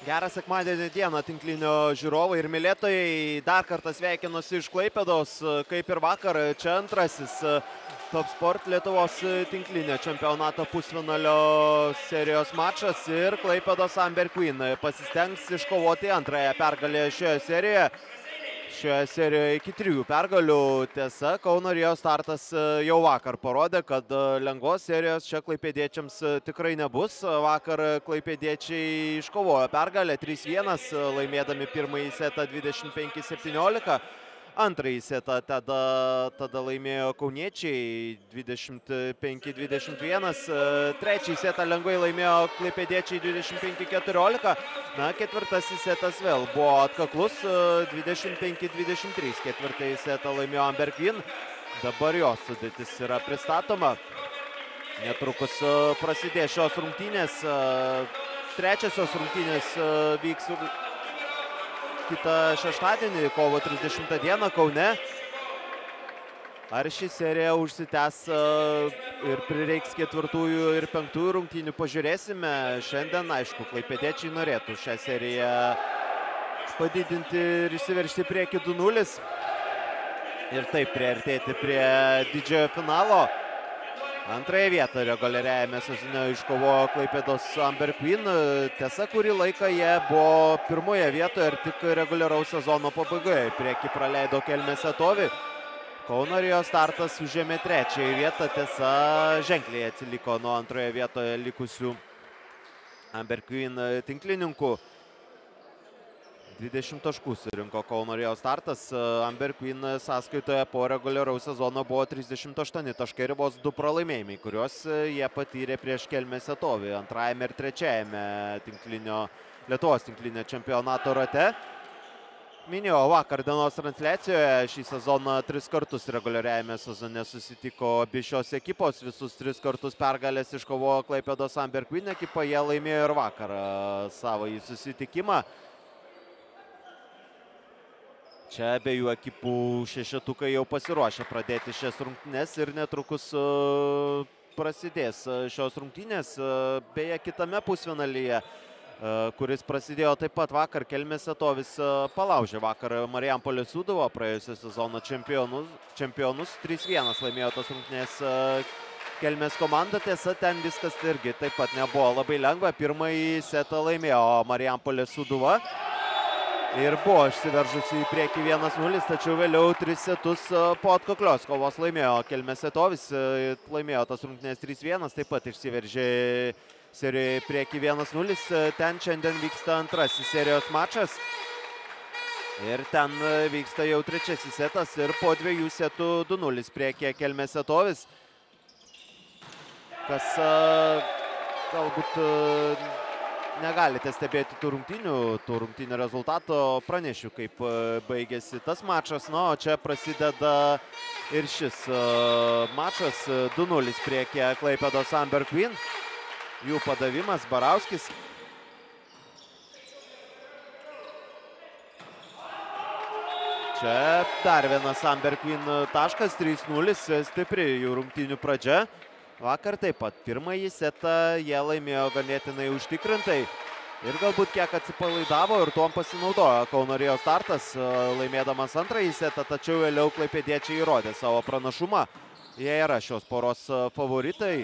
Gerą sekmadienį dieną tinklinio žiūrovai ir mylėtojai. Dar kartą sveikinuosi iš Klaipėdos, kaip ir vakar. Čia antrasis Top Sport Lietuvos tinklinio čempionato pusfinalio serijos mačas ir Klaipėdos Amber Queen pasistengs iškovoti antrąją pergalę šioje serijoje. Šioje serijoje iki 3 pergalių. Tiesa, Kauno Rio startas jau vakar parodė, kad lengvos serijos čia klaipėdiečiams tikrai nebus. Vakar klaipėdiečiai iškovojo pergalę 3-1, laimėdami pirmąjį setą 25-17. Antrąjį setą tada laimėjo kauniečiai 25-21. Trečiąjį setą lengvai laimėjo klaipėdiečiai 25-14. Na, ketvirtasis setas vėl buvo atkaklus 25-23. Ketvirtąjį setą laimėjo Amber Queen. Dabar jos sudėtis yra pristatoma. Netrukus prasidės šios rungtynės. Trečiosios rungtynės vyks kitą šeštadienį, kovo 30 dieną Kaune. Ar ši serija užsitęs ir prireiks ketvirtųjų ir penktųjų rungtynių, pažiūrėsime. Šiandien, aišku, klaipėdiečiai norėtų šią seriją padidinti ir išsiveržti prieki 2-0. Ir taip priartėti prie didžiojo finalo. Antrąją vietą reguliariajame sezone iškovojo Klaipėdos Amber Queen. Tiesa, kurį laiką jie buvo pirmoje vietoje ir tik reguliaraus sezono pabaigoje. Prieki praleido Kelmės Atovį. Kauno Rio startas užėmė trečiąją vietą. Tiesa, ženkliai atsiliko nuo antroje vietoje likusių Amber Queen tinklininkų. 20 taškų surinko Kauno Rio startas. Amber Queen sąskaitoje po reguliaraus sezono buvo 38 taškai ir vos 2 pralaimėjimai, kuriuos jie patyrė prieš Kelmės Atovį antrajame ir trečiajame Lietuvos tinklinio čempionato rate. Minėjau vakar dienos transliacijoje, šį sezoną 3 kartus reguliariajame sezone susitiko abi šios ekipos. Visus 3 kartus pergalės iškovojo Klaipėdos Amber Queen ekipa. Jie laimėjo ir vakar savąjį susitikimą. Čia abiejų ekipų šešetukai jau pasiruošę pradėti šias rungtynes ir netrukus prasidės šios rungtynės. Beje, kitame pusfinalyje, kuris prasidėjo taip pat vakar, Kelmės Atovis palaužė vakar Marijampolės Sūduvą, praėjusio sezono čempionus. 3-1 laimėjo tos rungtynės Kelmės komanda. Tiesa, ten viskas irgi taip pat nebuvo labai lengva. Pirmąjį setą laimėjo Marijampolės Sūduva ir buvo išsiveržusi į priekį 1-0, tačiau vėliau 3 setus po atkaklios kovos laimėjo Kelmės Atovis. Laimėjo tas rungtynės 3-1, taip pat išsiveržė serijoje į priekį 1-0. Ten šiandien vyksta antrasis serijos mačas. Ir ten vyksta jau trečiasis setas ir po 2 setų 2-0 priekyje Kelmės Atovis. Kas galbūt negalite stebėti tų rungtynių rezultato, pranešiu, kaip baigėsi tas mačas. Na, o čia prasideda ir šis mačas. 2-0 priekyje Klaipėdos Amber Queen. Jų padavimas Barauskis. Čia dar vienas Amber Queen taškas, 3-0, stipri jų rungtynių pradžia. Vakar taip pat pirmąjį setą jie laimėjo ganėtinai užtikrintai ir galbūt kiek atsipalaidavo ir tuom pasinaudojo Kauno Rio startas, laimėdamas antrąjį setą, tačiau vėliau klaipėdiečiai įrodė savo pranašumą. Jie yra šios poros favoritai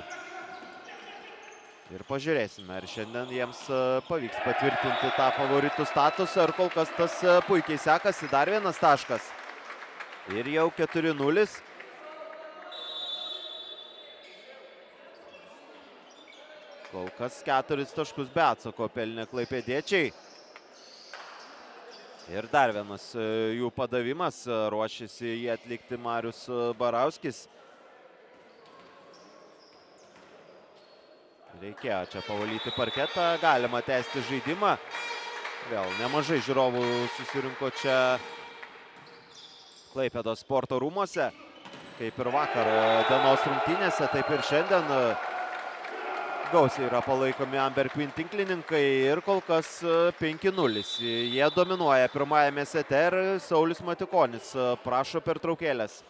ir pažiūrėsime, ar šiandien jiems pavyks patvirtinti tą favoritų statusą ir kol kas tas puikiai sekasi. Dar vienas taškas ir jau 4-0. Kol kas 4 taškus be atsako pelnė klaipėdiečiai. Ir dar vienas jų padavimas, ruošiasi jį atlikti Marius Barauskis. Reikėjo čia pavalyti parketą, galima tęsti žaidimą. Vėl nemažai žiūrovų susirinko čia Klaipėdos sporto rūmuose. Kaip ir vakar dienos rungtynėse, taip ir šiandien gausiai yra palaikomi Amber Queen tinklininkai ir kol kas 5-0. Jie dominuoja pirmajame sete ir Saulius Matikonis prašo pertraukėlės.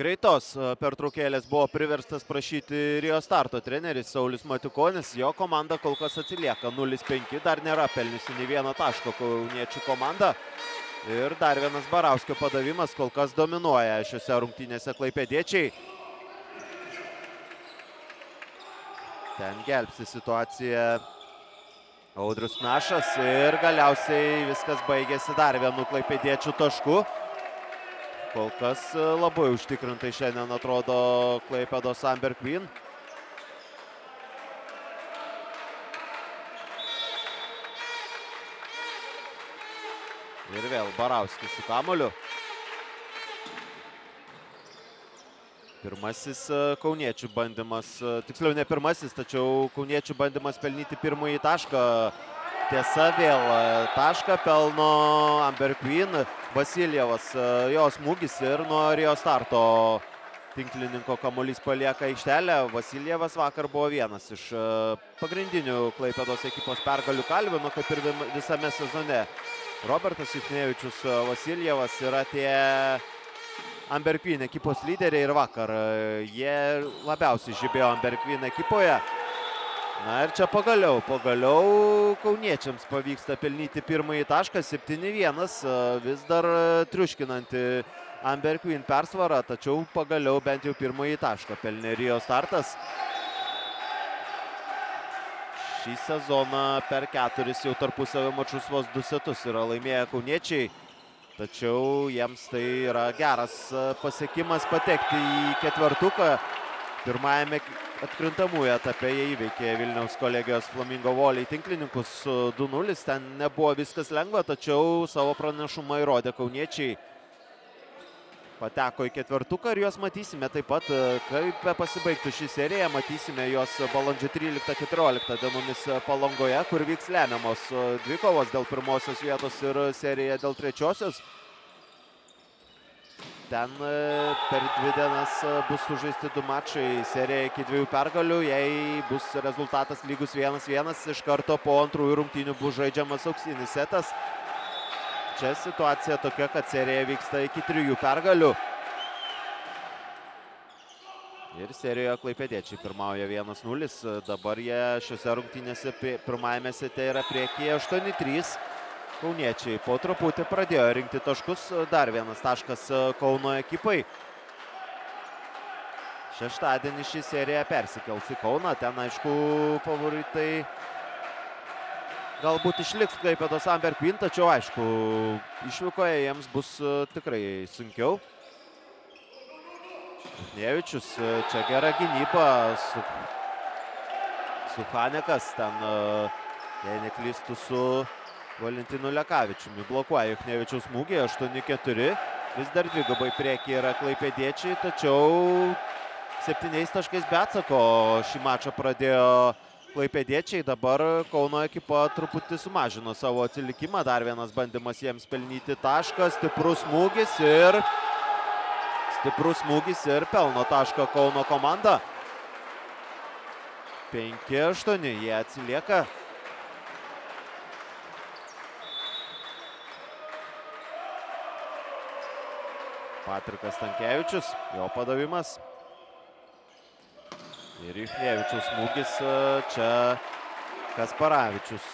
Greitos pertraukėlės buvo priverstas prašyti Rio Starto treneris Saulius Matikonis. Jo komanda kol kas atsilieka 0-5, dar nėra pelniusi nei vieno taško kauniečių komanda. Ir dar vienas Barauskio padavimas, kol kas dominuoja šiose rungtynėse klaipėdiečiai. Ten gelbsti situaciją Audrius Knašas ir galiausiai viskas baigėsi dar vienu klaipėdiečių tašku. Kol kas labai užtikrintai šiandien atrodo Klaipėdos Amber Queen. Ir vėl Barauskis su kamuoliu. Pirmasis kauniečių bandymas, tiksliau ne pirmasis, tačiau kauniečių bandymas pelnyti pirmąjį tašką. Tiesa, vėl tašką pelno Amber Queen. Vasiljevas, jo smūgis ir nuo Rio Starto tinklininko kamuolys palieka aikštelę. Vasiljevas vakar buvo vienas iš pagrindinių Klaipėdos ekipos pergalių kalvino, kaip ir visame sezone. Robertas Juchnevičius, Vasiljevas yra tie Amber Queen ekipos lyderiai ir vakar jie labiausiai žibėjo Amber Queen ekipoje. Na ir čia pagaliau kauniečiams pavyksta pelnyti pirmąjį tašką, 7-1, vis dar triuškinanti Amber Queen persvarą, tačiau pagaliau bent jau pirmąjį tašką pelnė Rio Startas. Šį sezoną per 4 jau tarpusavio mačus vos 2 setus yra laimėję kauniečiai, tačiau jiems tai yra geras pasiekimas patekti į ketvertuką. Pirmajame atkrintamųjų etape jie įveikė Vilniaus kolegijos Flamingo Volley tinklininkus 2-0. Ten nebuvo viskas lengva, tačiau savo pranašumą įrodė kauniečiai. Pateko į ketvertuką ir juos matysime taip pat, kaip pasibaigtų ši serija. Matysime juos balandžio 13-14 dienomis Palangoje, kur vyks lemiamos dvikovos dėl pirmosios vietos ir serija dėl trečiosios. Ten per 2 dienas bus sužaisti 2 mačai, serija iki 2 pergalių. Jei bus rezultatas lygus 1-1, iš karto po antrųjų rungtynių bus žaidžiamas auksinis setas. Čia situacija tokia, kad serija vyksta iki 3 pergalių. Ir serijoje klaipėdiečiai pirmauja 1-0. Dabar jie šiose rungtynėse pirmajame sete yra priekyje 8-3. Kauniečiai po truputį pradėjo rinkti taškus, dar vienas taškas Kauno ekipai. Šeštadienį ši serija persikels į Kauną, ten aišku favoritai galbūt išliks Klaipėdos Amber Queen, tačiau aišku išvykoje jiems bus tikrai sunkiau. Juchnevičius, čia gera gynyba, Suchanekas ten, jei neklystų su Valentinu Lekavičiumi, blokuoja Juchnevičiaus smūgį, 8-4. Vis dar dvigubai priekyje yra klaipėdiečiai, tačiau 7 taškais be atsako šį mačą pradėjo klaipėdiečiai. Dabar Kauno ekipa truputį sumažino savo atsilikimą. Dar vienas bandymas jiems pelnyti tašką, stiprus smūgis ir pelno tašką Kauno komanda. 5-8, jie atsilieka. Patrikas Stankevičius, jo padavimas. Ir Juchnevičiaus smūgis, čia Kasparavičius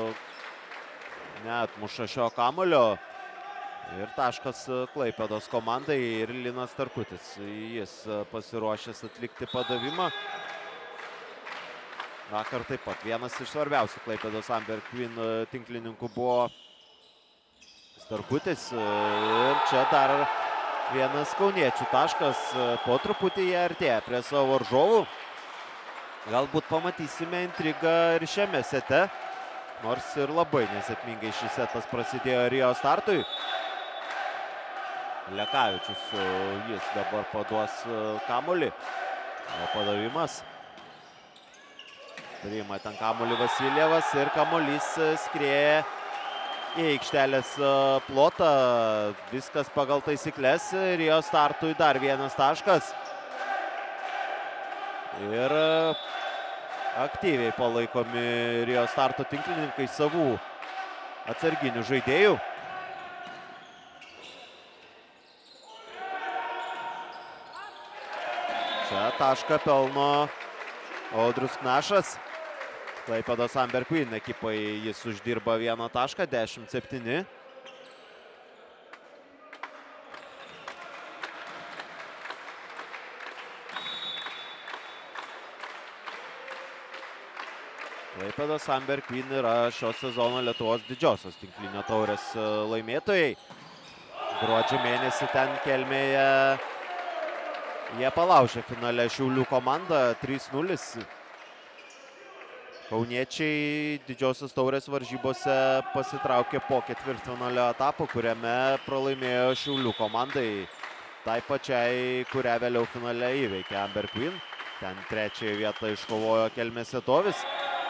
neatmuša šio kamuolio. Ir taškas Klaipėdos komandai ir Linas Tarkutis. Jis pasiruošęs atlikti padavimą. Vakar taip pat vienas iš svarbiausių Klaipėdos Amber Queen tinklininkų buvo Tarkutis. Ir čia dar vienas kauniečių taškas, po truputį jie artėja prie savo varžovų. Galbūt pamatysime intrigą ir šiame sete, nors ir labai nesėkmingai šis setas prasidėjo Rio Startui. Lekavičius, jis dabar paduos kamuolį, o padavimas. Priima ten kamuolį Vasiljevas ir kamuolys skrieja į aikštelės plotą. Viskas pagal taisykles. Rio Startui dar vienas taškas. Ir aktyviai palaikomi Rio Starto tinklininkai savų atsarginių žaidėjų. tašką pelno Audrius Knašas. Klaipėdos Amber Queen ekipai jis uždirba 1 tašką, 10-7. Klaipėdos Amber Queen yra šio sezono Lietuvos didžiosios tinklinio taurės laimėtojai. Gruodžio mėnesį ten Kelmėje jie palaužė finale Šiaulių komandą 3-0. Kauniečiai didžiosios taurės varžybose pasitraukė po ketvirtfinalio etapo, kuriame pralaimėjo Šiaulių komandai. Tai pačiai, kurią vėliau finale įveikė Amber Queen. Ten trečiąją vietą iškovojo Kelmės Vietovys.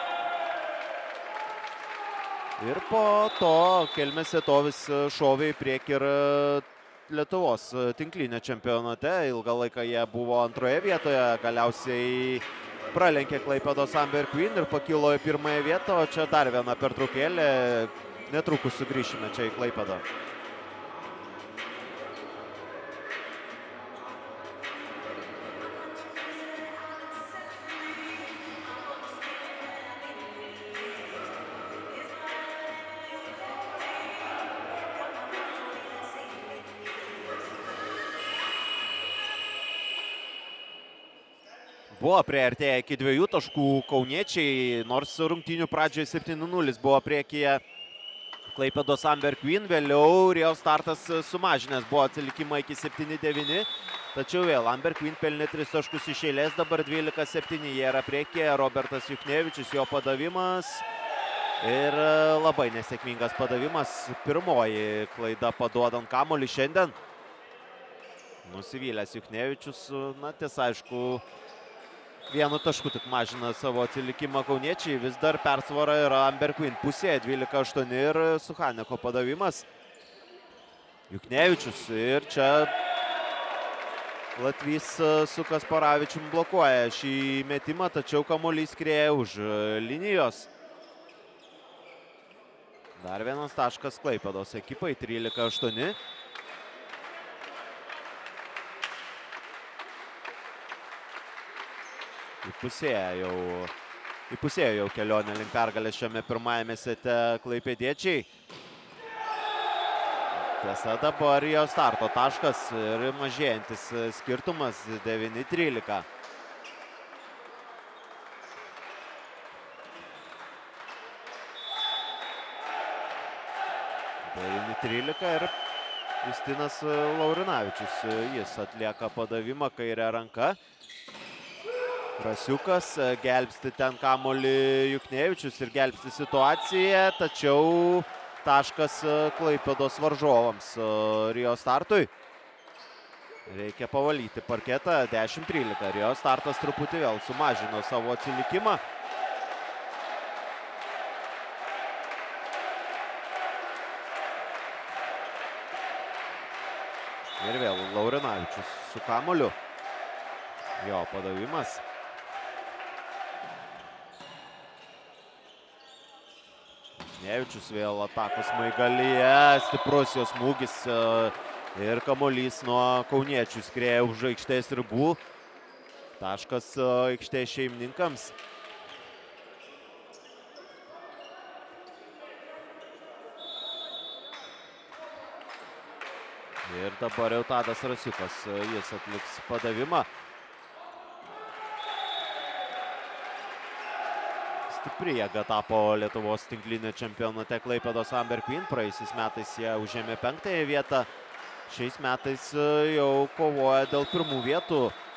Ir po to Kelmės Vietovys šovė į priekį ir Lietuvos tinklinio čempionate. Ilgą laiką jie buvo antroje vietoje, galiausiai pralenkė Klaipėdos Amber Queen ir pakilo į pirmąją vietą, o čia dar viena pertraukėlė. Netrukus sugrįšime čia į Klaipėdą. Buvo priartėję iki 2 taškų kauniečiai, nors rungtynių pradžioje 7-0 buvo priekyje Klaipėdos Amber Queen, vėliau Rio Startas sumažinęs buvo atsilikimą iki 7-9, tačiau vėl Amber Queen pelnė 3 taškus iš eilės, dabar 12-7 jie yra priekyje, Robertas Juchnevičius, jo padavimas ir labai nesėkmingas padavimas, pirmoji klaida paduodant kamuolį šiandien. Nusivylęs Juchnevičius, na tiesa aišku, 1 tašku tik mažina savo atsilikimą kauniečiai, vis dar persvara yra Amber Queen pusėje, 12-8 ir Suchaneko padavimas. Juchnevičius ir čia Latvys su Kasparavičium blokuoja šį metimą, tačiau kamuolys skrieja už linijos. Dar 1 taškas Klaipėdos ekipai, 13-8. Įpusėjo jau kelionę link pergalės šiame pirmajame sete klaipėdiečiai. Tiesa, dabar jo starto taškas ir mažėjantis skirtumas 9-13. 9-13 ir Justinas Laurinavičius, jis atlieka padavimą kairę ranką. Rasiukas gelbsti ten kamuolį Juchnevičius ir gelbsti situaciją, tačiau taškas Klaipėdos varžovams Rio Startui. Reikia pavalyti parketą, 10-13. Rio Startas truputį vėl sumažino savo atsilikimą. Ir vėl Laurinavičius su kamuoliu. Jo padavimas. Juchnevičius vėl atakos smaigalyje, stiprus jos smūgis ir kamuolys nuo kauniečių skrieja už aikštės ribų. Taškas aikštės šeimininkams. Ir dabar jau Tadas Rasiukas, jis atliks padavimą. Stipri jėga tapo Lietuvos tinklinio čempionate Klaipėdos Amber Queen. Praėjusiais metais jie užėmė 5-ąją vietą. Šiais metais jau kovoja dėl pirmų vietų.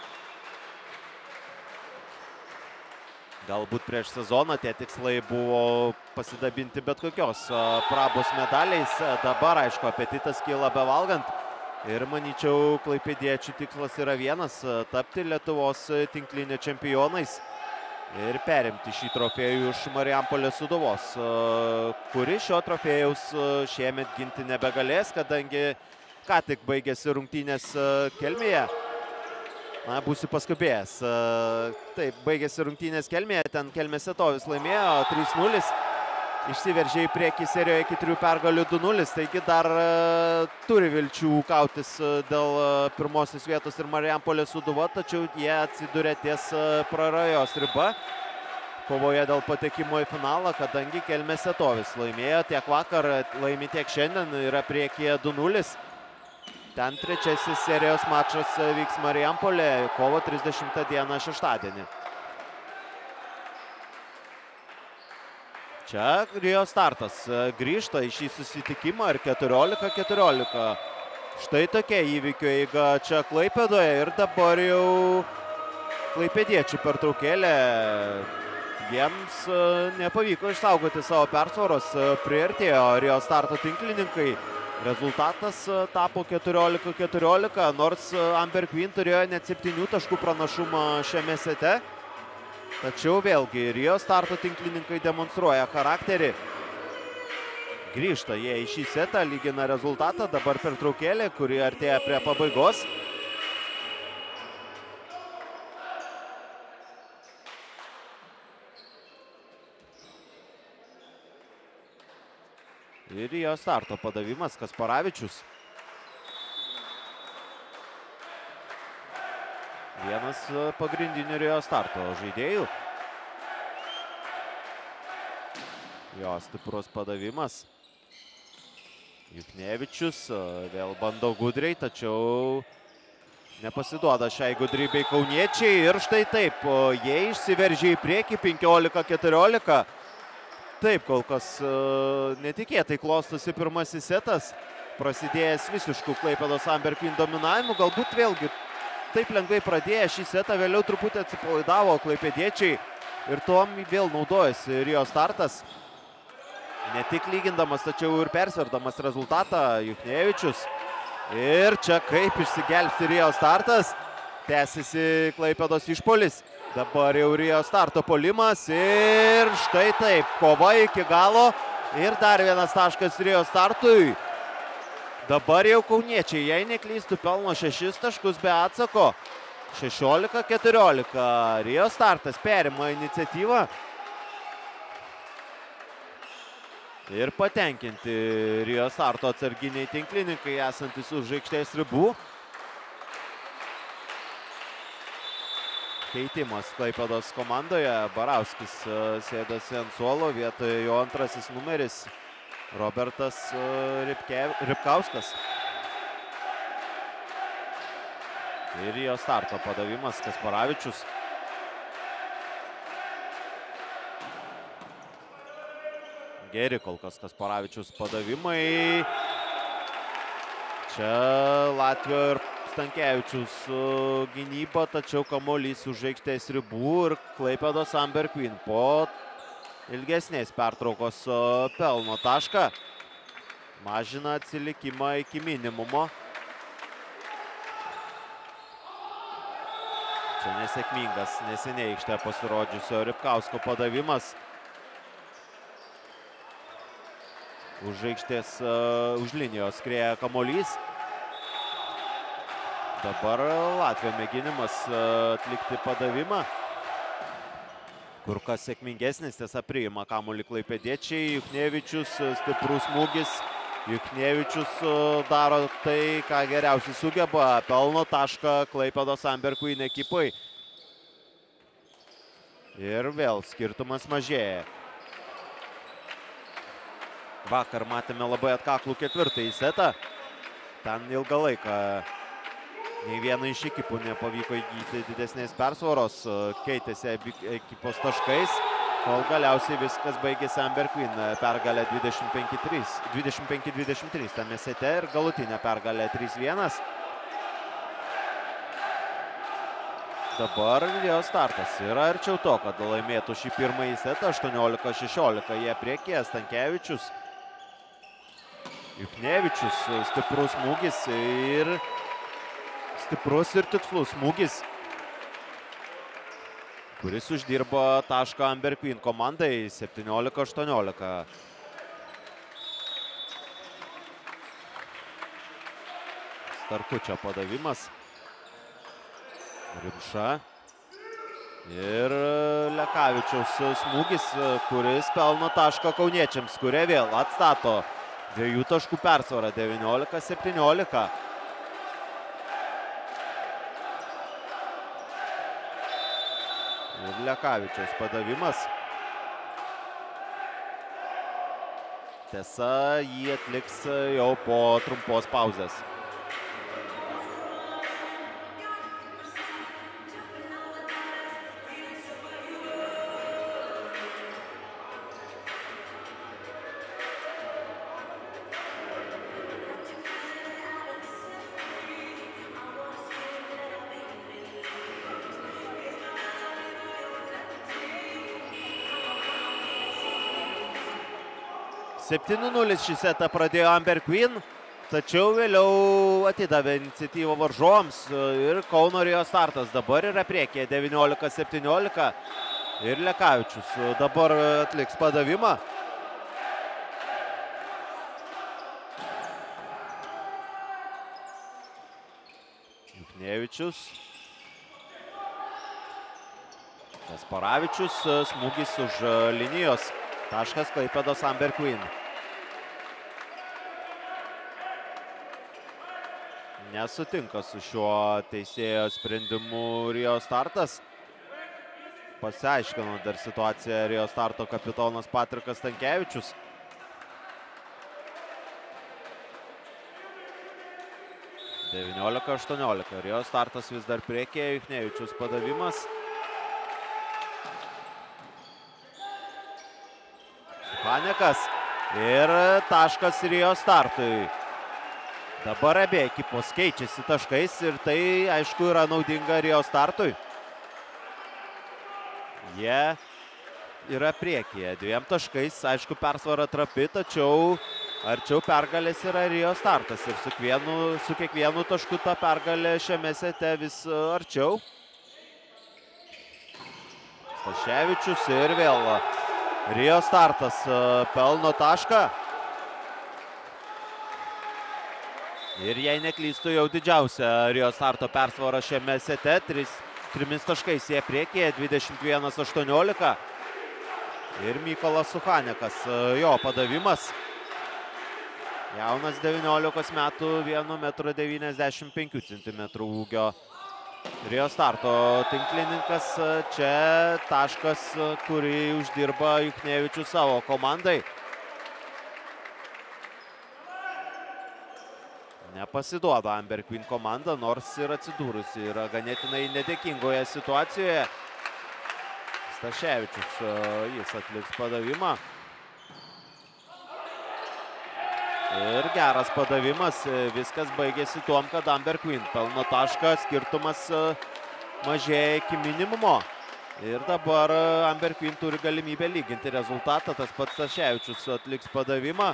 Galbūt prieš sezoną tie tikslai buvo pasidabinti bet kokios prabos medaliais. Dabar, aišku, apetitas kyla bevalgant. Ir manyčiau, klaipėdiečių tikslas yra vienas – tapti Lietuvos tinklinio čempionais. Ir perimti šį trofėjų iš Marijampolės Sūduvos, kuri šio trofėjaus šiemet ginti nebegalės, kadangi ką tik baigėsi rungtynės Kelmėje. Na, būsiu paskubėjęs. Taip, baigėsi rungtynės Kelmėje, ten Kelmės Vietovys laimėjo 3-0. išsiveržė į priekį serijoje iki 3 pergalių 2-0, taigi dar turi vilčių kautis dėl pirmosios vietos ir Marijampolės Sūduva, tačiau jie atsiduria ties prarajos riba kovoje dėl patekimo į finalą, kadangi Kelmės Vietovės laimėjo tiek vakar, laimi tiek šiandien, yra priekyje 2-0. Ten trečiasis serijos mačas vyks Marijampolė kovo 30 dieną šeštadienį. Čia Rio Startas grįžta į šį susitikimą ir 14-14. Štai tokia įvykių eiga čia Klaipėdoje ir dabar jau klaipėdiečių pertraukėlė. Jiems nepavyko išsaugoti savo persvaros, priartėjo Rio Starto tinklininkai. Rezultatas tapo 14-14, nors Amber Queen turėjo net 7 taškų pranašumą šiame sete. Tačiau vėlgi Rio Starto tinklininkai demonstruoja charakterį. Grįžta jie į šį setą, lygina rezultatą, dabar pertraukėlė, kuri artėja prie pabaigos. Ir Rio Starto padavimas Kasparavičius. Vienas pagrindinių Rio Starto žaidėjų. Jo stiprus padavimas. Juknevičius vėl bando gudriai, tačiau nepasiduoda šiai gudrybei kauniečiai. Ir štai taip, jie išsiveržė į priekį 15-14. Taip, kol kas netikėtai klostosi pirmasis setas. Prasidėjęs visiškų Klaipėdos Amber Queen dominavimu. Galbūt vėlgi taip lengvai pradėję šį setą, vėliau truputį atsipalaidavo klaipėdiečiai ir tuom vėl naudojasi Rio Startas. Ne tik lygindamas, tačiau ir persverdamas rezultatą Juknevičius. Ir čia kaip išsigelbsti Rio Startas. Tęsiasi Klaipėdos išpuolis. Dabar jau Rio Starto puolimas ir štai taip, kova iki galo. Ir dar vienas taškas Rio Startui. Dabar jau kauniečiai, jei neklystų, pelno 6 taškus be atsako. 16-14. Rio Startas perima iniciatyvą. Ir patenkinti Rio Starto atsarginiai tinklininkai esantis už aikštės ribų. Keitimas Klaipėdos komandoje. Barauskis sėdasi ant suolo, vietoje jo antrasis numeris Robertas Ripkauskas. Ir Rio Starto padavimas Kasparavičius. Geri kol kas Kasparavičius padavimai. Čia Latvio ir Stankevičius gynyba, tačiau kamuolys už aikštės ribų ir Klaipėdos Amber Queen po ilgesnės pertraukos pelno tašką. Mažina atsilikimą iki minimumo. Čia nesėkmingas neseniai aikštėje pasirodžiusio Ripkausko padavimas. Už aikštės, už linijos skrieja kamuolys. Dabar Latvio mėginimas atlikti padavimą. Kur kas sėkmingesnis, tiesa, priima kamuolį klaipėdiečiai. Juknevičius, stiprus smūgis. Juknevičius daro tai, ką geriausiai sugeba. Pelno tašką Klaipėdos Amber Queen ekipai. Ir vėl skirtumas mažėja. Vakar matėme labai atkaklų ketvirtąjį setą. Ten ilgą laiką nei viena iš ekipų nepavyko įgyti didesnės persvaros. Keitėsi ekipos taškais, kol galiausiai viskas baigėsi Amber Queen pergalę 25-23 tame sete ir galutinė pergalė 3-1. Dabar Rio Startas yra arčiau to, kad laimėtų šį pirmąjį setą 18-16. Jie priekyje Stankevičius. Juknevičius, stiprus smūgis ir stiprus ir tikslus smūgis, kuris uždirbo tašką Amber Queen komandai 17-18. Starkučio padavimas. Rimša. Ir Lekavičiaus smūgis, kuris pelno tašką kauniečiams, kurie vėl atstato 2 taškų persvarą, 19-17. Ir Lekavičiaus padavimas. Tiesa, jį atliks jau po trumpos pauzės. Septyni 0 šį setą pradėjo Amber Queen, tačiau vėliau atidavė iniciatyvą varžovams ir Kauno Rio startas dabar yra priekyje 19-17 ir Lekavičius dabar atliks padavimą. Juknevičius. Kasparavičius, smūgis už linijos. Taškas Klaipėdos Amber Queen. Nesutinka su šiuo teisėjo sprendimu Rio startas. Pasiaiškino dar situaciją Rio starto kapitonas Patrikas Stankevičius. – 19-18. Rio startas vis dar priekyje, Juknevičius padavimas. Suchanekas ir taškas Rio startui. Dabar abie ekipos keičiasi taškais ir tai, aišku, yra naudinga Rio startui. Jie yra priekyje 2 taškais, aišku, persvara trapi, tačiau arčiau pergalės yra Rio startas. Ir su kiekvienu tašku ta pergalė šiame sete vis arčiau. Staševičius ir vėl Rio startas pelno tašką. Ir jei neklystu, jau didžiausia Rio starto persvara šiame sete. 3 taškais jie priekyje, 21-18. Ir Mykolas Suchanekas, jo padavimas. Jaunas 19 metų, 1,95 m ūgio Rio starto tinklininkas. Čia taškas, kurį uždirba Juknevičius savo komandai. Nepasiduoda Amber Queen komanda, nors ir atsidūrusi yra ganėtinai nedėkingoje situacijoje. Staševičius, jis atliks padavimą. Ir geras padavimas, viskas baigėsi tuom, kad Amber Queen pelno tašką, skirtumas mažėja iki minimumo. Ir dabar Amber Queen turi galimybę lyginti rezultatą, tas pats Staševičius atliks padavimą.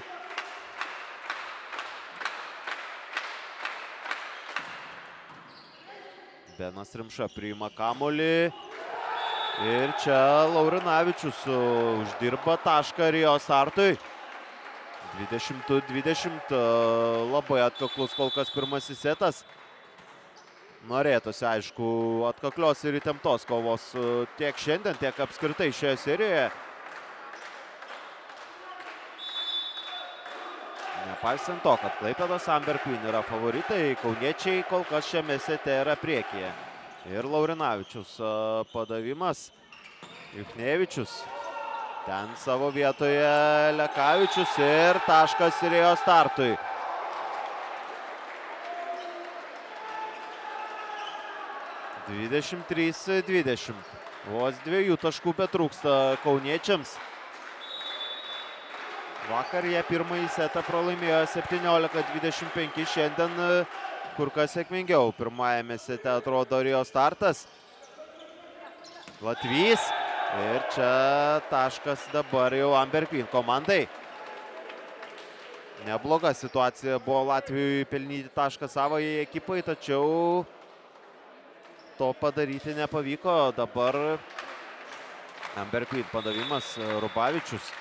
Benas Rimša priima kamuolį. Ir čia Laurinavičius uždirba tašką Rio startui. 20-20, labai atkaklus kol kas pirmasis setas. Norėtųsi, aišku, atkaklios ir įtemptos kovos tiek šiandien, tiek apskritai šioje serijoje. Nepaisant to, kad Klaipėdos Amber Queen yra favoritai, kauniečiai kol kas šiame sete yra priekyje. Ir Laurinavičius padavimas. Juknevičius. Ten savo vietoje Lekavičius ir taškas Rio startui. – 23-20. Vos 2 taškų betrūksta kauniečiams. Vakar jie pirmąjį setą pralaimėjo 17-25, šiandien kur kas sėkmingiau. Pirmajame sete atrodo Rio startas. Latvys. Ir čia taškas dabar jau Amber Queen komandai. Nebloga situacija buvo Latvijui pelnyti tašką savai ekipai, tačiau to padaryti nepavyko. Dabar Amber Queen padavimas, Rubavičius.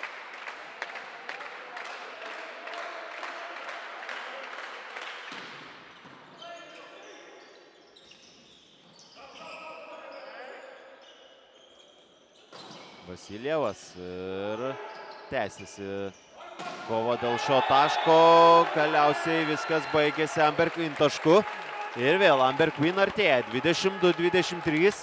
Vasiljevas ir tęsiasi kova dėl šio taško. Galiausiai viskas baigėsi Amber Queen tašku. Ir vėl Amber Queen artėja 22-23.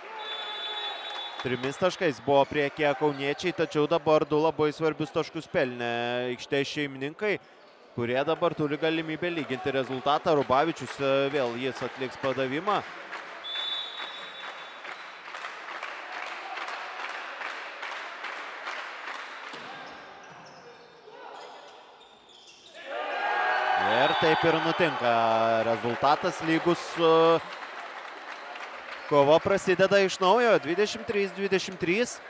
3 taškais buvo priekyje kauniečiai, tačiau dabar 2 labai svarbius taškus pelnė aikštės šeimininkai, kurie dabar turi galimybę lyginti rezultatą. Rubavičius vėl jis atliks padavimą. Ir taip ir nutinka. Rezultatas lygus. Kova prasideda iš naujo. 23-23.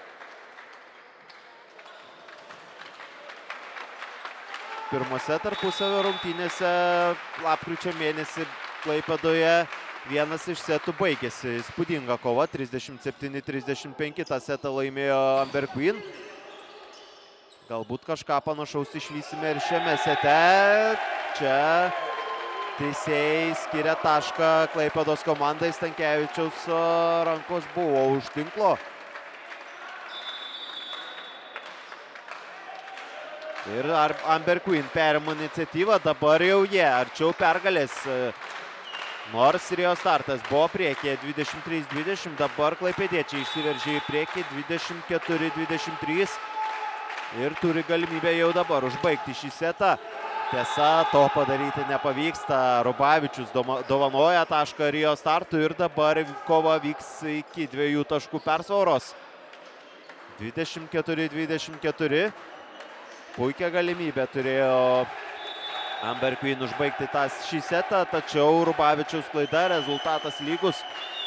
Pirmose tarpusavio rungtynėse lapkričio mėnesį Klaipėdoje vienas iš setų baigėsi. Įspūdinga kova. 37-35. Tą setą laimėjo Amber Queen. Galbūt kažką panašaus išvysime ir šiame sete. Čia teisėjai skiria tašką Klaipėdos komandai. Stankevičiaus rankos buvo už tinklo. Ir Amber Queen perima iniciatyvą. Dabar jau jie arčiau pergalės. Nors Rio startas buvo priekyje 23-20. Dabar klaipėdiečiai išsiveržė į priekį 24-23. Ir turi galimybę jau dabar užbaigti šį setą. Tiesa, to padaryti nepavyksta. Rubavičius dovanoja tašką Rio startui ir dabar kova vyks iki 2 taškų persvaros. 24-24. Puikia galimybė turėjo Amber Queen užbaigti šį setą, tačiau Rubavičiaus klaida, rezultatas lygus.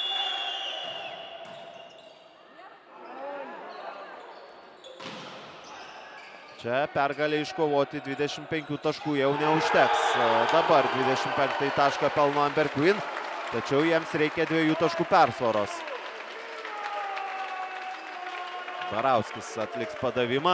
Čia pergalė iškovoti 25 taškų jau neužteks. Dabar 25 tašką pelno Amber Queen, tačiau jiems reikia 2 taškų persvaros. Barauskis atliks padavimą.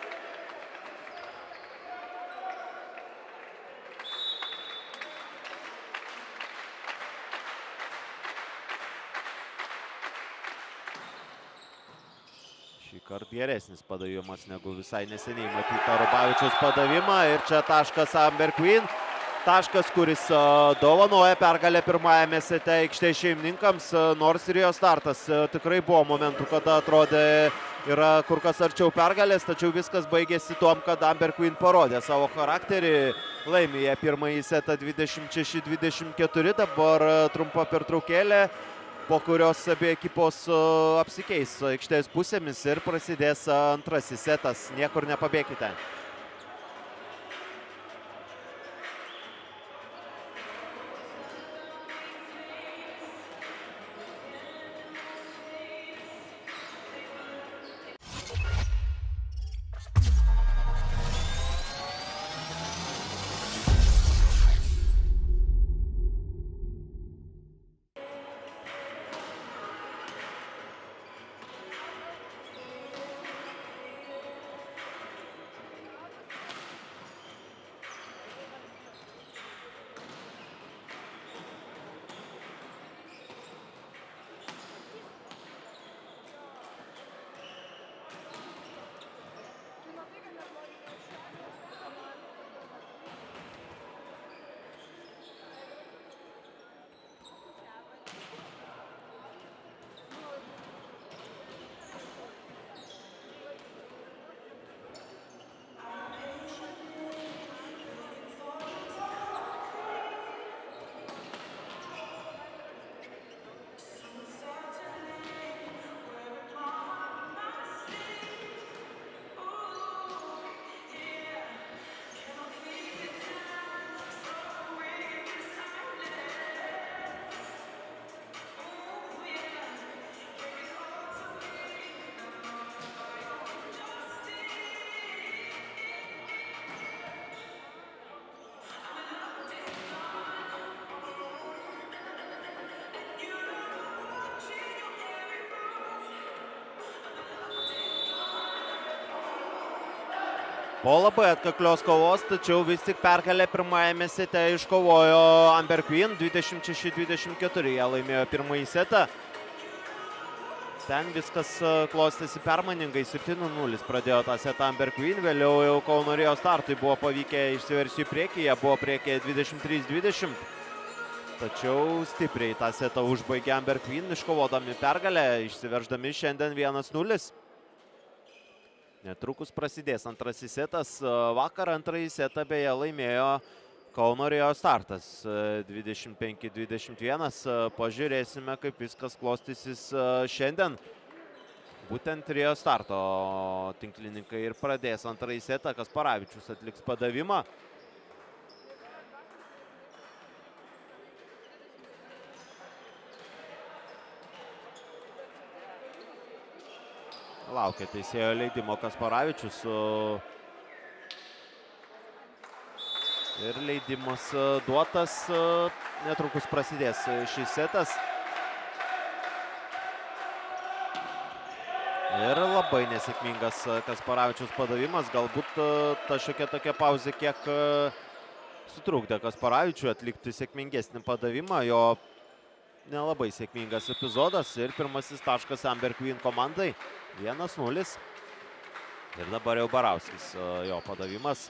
Šįkart geresnis padavimas negu visai neseniai matyta Rubavičiaus padavimą. Ir čia taškas Amber Queen. Taškas, kuris dovanoja pergalę pirmajame sete aikštės šeimininkams. Nors ir jo startas tikrai buvo momentų, kada atrodė yra kur kas arčiau pergalės. Tačiau viskas baigėsi tuom, kad Amber Queen parodė savo charakterį. Laimėjo pirmąjį setą 26-24. Dabar trumpa pertraukėlė, po kurios abi ekipos apsikeis aikštės pusėmis ir prasidės antrasis setas. Niekur nepabėkite. Po labai atkaklios kovos, tačiau vis tik pergalę pirmajame sete iškovojo Amber Queen. 26-24 jie laimėjo pirmąjį setą. ten viskas klostėsi permainingai, 7-0 pradėjo tą setą Amber Queen, vėliau jau Kauno Rio startui buvo pavykę išsiversti į priekį, jie buvo priekyje 23-20. Tačiau stipriai tą setą užbaigė Amber Queen, iškovodami pergalę, išsiverždami šiandien 1-0. Netrukus prasidės antrasis setas, vakar antrąjį setą beje laimėjo Kauno Rio startas 25-21. Pažiūrėsime, kaip viskas klostysis šiandien. Būtent Rio starto tinklininkai ir pradės antrąjį setą. Kasparavičius atliks padavimą. Laukia teisėjo leidimo Kasparavičius. Ir leidimas duotas, netrukus prasidės šis setas. Ir labai nesėkmingas Kasparavičiaus padavimas. Galbūt ta šiokia tokia pauzė kiek sutrukdė Kasparavičiui atlikti sėkmingesnį padavimą. Jo nelabai sėkmingas epizodas ir pirmasis taškas Amber Queen komandai. 1-0. Ir dabar jau Barauskis jo padavimas.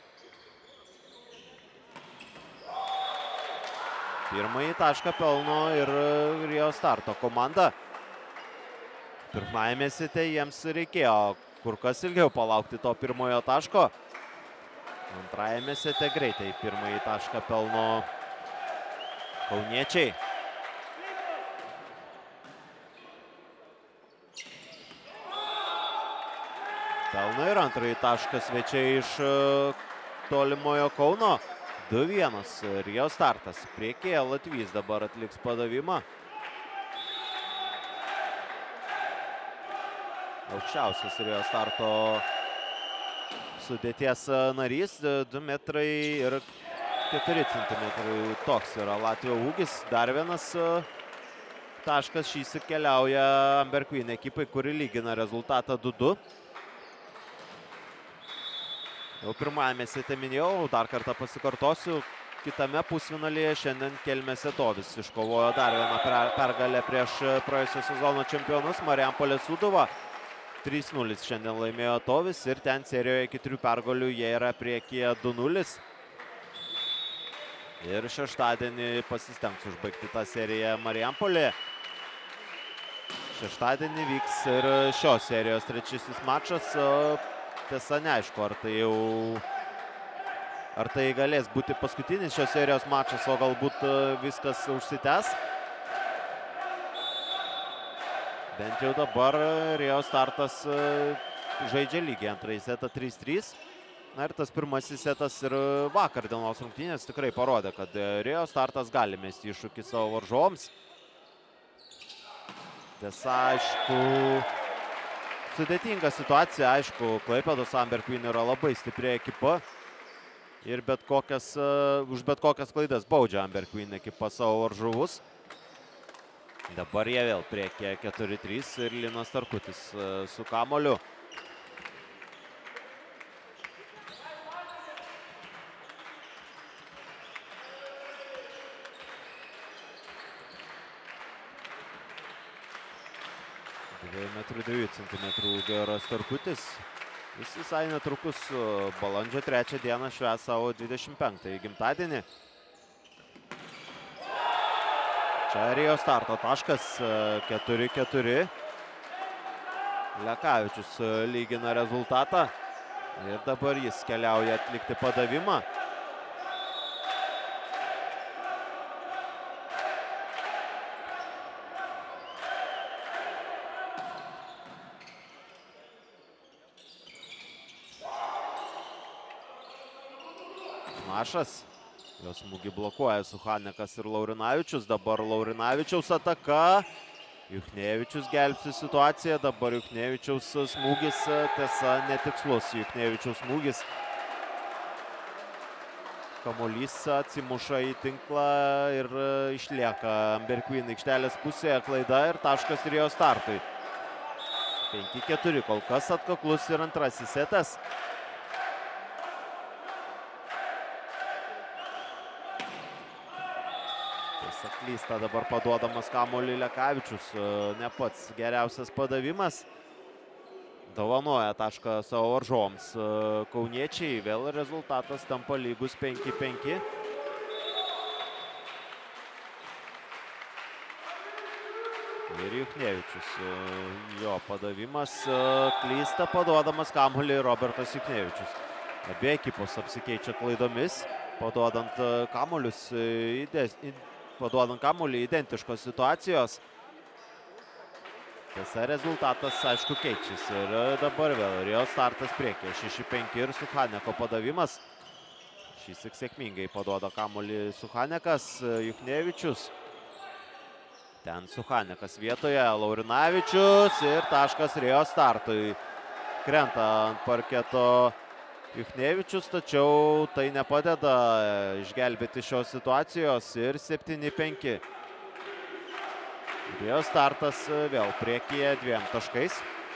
Pirmąjį tašką pelno ir Rio starto komanda. Pirmajame sete jiems reikėjo kur kas ilgiau palaukti to pirmojo taško. Antrajame sete greitai pirmąjį tašką pelno kauniečiai. Pelno ir antrąjį tašką svečiai iš tolimojo Kauno. 2-1 Rio startas. Priekyje Latvijas dabar atliks padavimą. Aukščiausias Rio starto sudėties narys. 2 metrai ir 4 centimetrai. Toks yra Latvio ūgis. Dar vienas taškas šis keliauja Amber Queen ekipai, kuri lygina rezultatą 2-2. Jau pirmajame sete minėjau, dar kartą pasikartosiu, kitame pusfinalyje šiandien Kelmės Tovis iškovojo dar vieną pergalę prieš praėjusio sezono čempionus Marijampolės Sūduvą. 3-0 šiandien laimėjo Tovis ir ten serijoje iki 3 pergalių jie yra priekyje 2-0. Ir šeštadienį pasistengs užbaigti tą seriją Marijampolė. Šeštadienį vyks ir šios serijos trečiasis mačas. Tiesa, neaišku, ar tai galės būti paskutinis šios serijos mačas, o galbūt viskas užsitęs. Bent jau dabar Rio startas žaidžia lygiai antrąjį setą 3-3. Na ir tas pirmasis setas ir vakar dienos rungtynės tikrai parodė, kad Rio startas gali mesti iššūkį savo varžovams. Tiesa, aišku, sudėtinga situacija, aišku, Klaipėdos Amber Queen yra labai stipri ekipa ir už bet kokias klaidas baudžia Amber Queen ekipa savo varžovus. Dabar jie vėl priekyje 4-3 ir Linas Tarkutis su kamuoliu. Metrų 2 centimetrų geras Tarkutis. Jis visai netrukus balandžio 3 dieną švęs savo 25-ąjį gimtadienį. Čia Rio starto taškas 4-4. Lekavičius lygina rezultatą. Ir dabar jis keliauja atlikti padavimą. Mašas, jos smūgį blokuoja Suchanekas ir Laurinavičius. Dabar Laurinavičiaus ataka. Juchnevičius gelbsti situaciją. Dabar Juchnevičiaus smūgis, tiesa, netikslus Juchnevičiaus smūgis. Kamuolys atsimuša į tinklą ir išlieka Amber Queen aikštelės pusėje. Klaida ir taškas Rio startui. 5-4 kol kas atkaklus ir antrasis setas. klysta dabar paduodamas kamuolį Lekavičius. Ne pats geriausias padavimas. Dovanoja tašką savo varžovams. Kauniečiai vėl rezultatas tampa lygus 5-5. Ir Juchnevičius. Jo padavimas klysta paduodamas kamuolį Robertas Juchnevičius. Abie ekipos apsikeičia klaidomis, paduodant kamuolį identiškos situacijos. Tiesa, rezultatas, aišku, keičiasi. Ir dabar vėl Rio startas priekyje. 6-5 ir Suchaneko padavimas. Šįsyk sėkmingai paduoda kamuolį Suchanekas, Juchnevičius. Ten Suchanekas vietoje, Laurinavičius ir taškas Rio startui. Krenta ant parketo Juchnevičius, tačiau tai nepadeda išgelbėti šios situacijos ir 7-5. Rio startas vėl priekyje 2 taškais.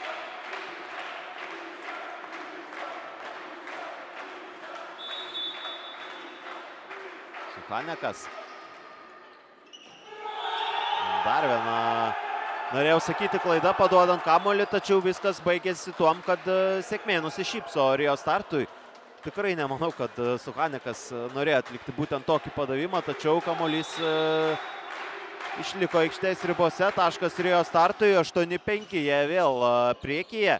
Suchanekas. Dar viena, norėjau sakyti, klaida paduodant kamuolį, tačiau viskas baigėsi tuom, kad sėkmė nusišypso Rio startui. Tikrai nemanau, kad Suchanekas norėjo atlikti būtent tokį padavimą, tačiau kamuolys išliko aikštės ribose. Taškas Rio startui, 8-5, jie vėl priekyje.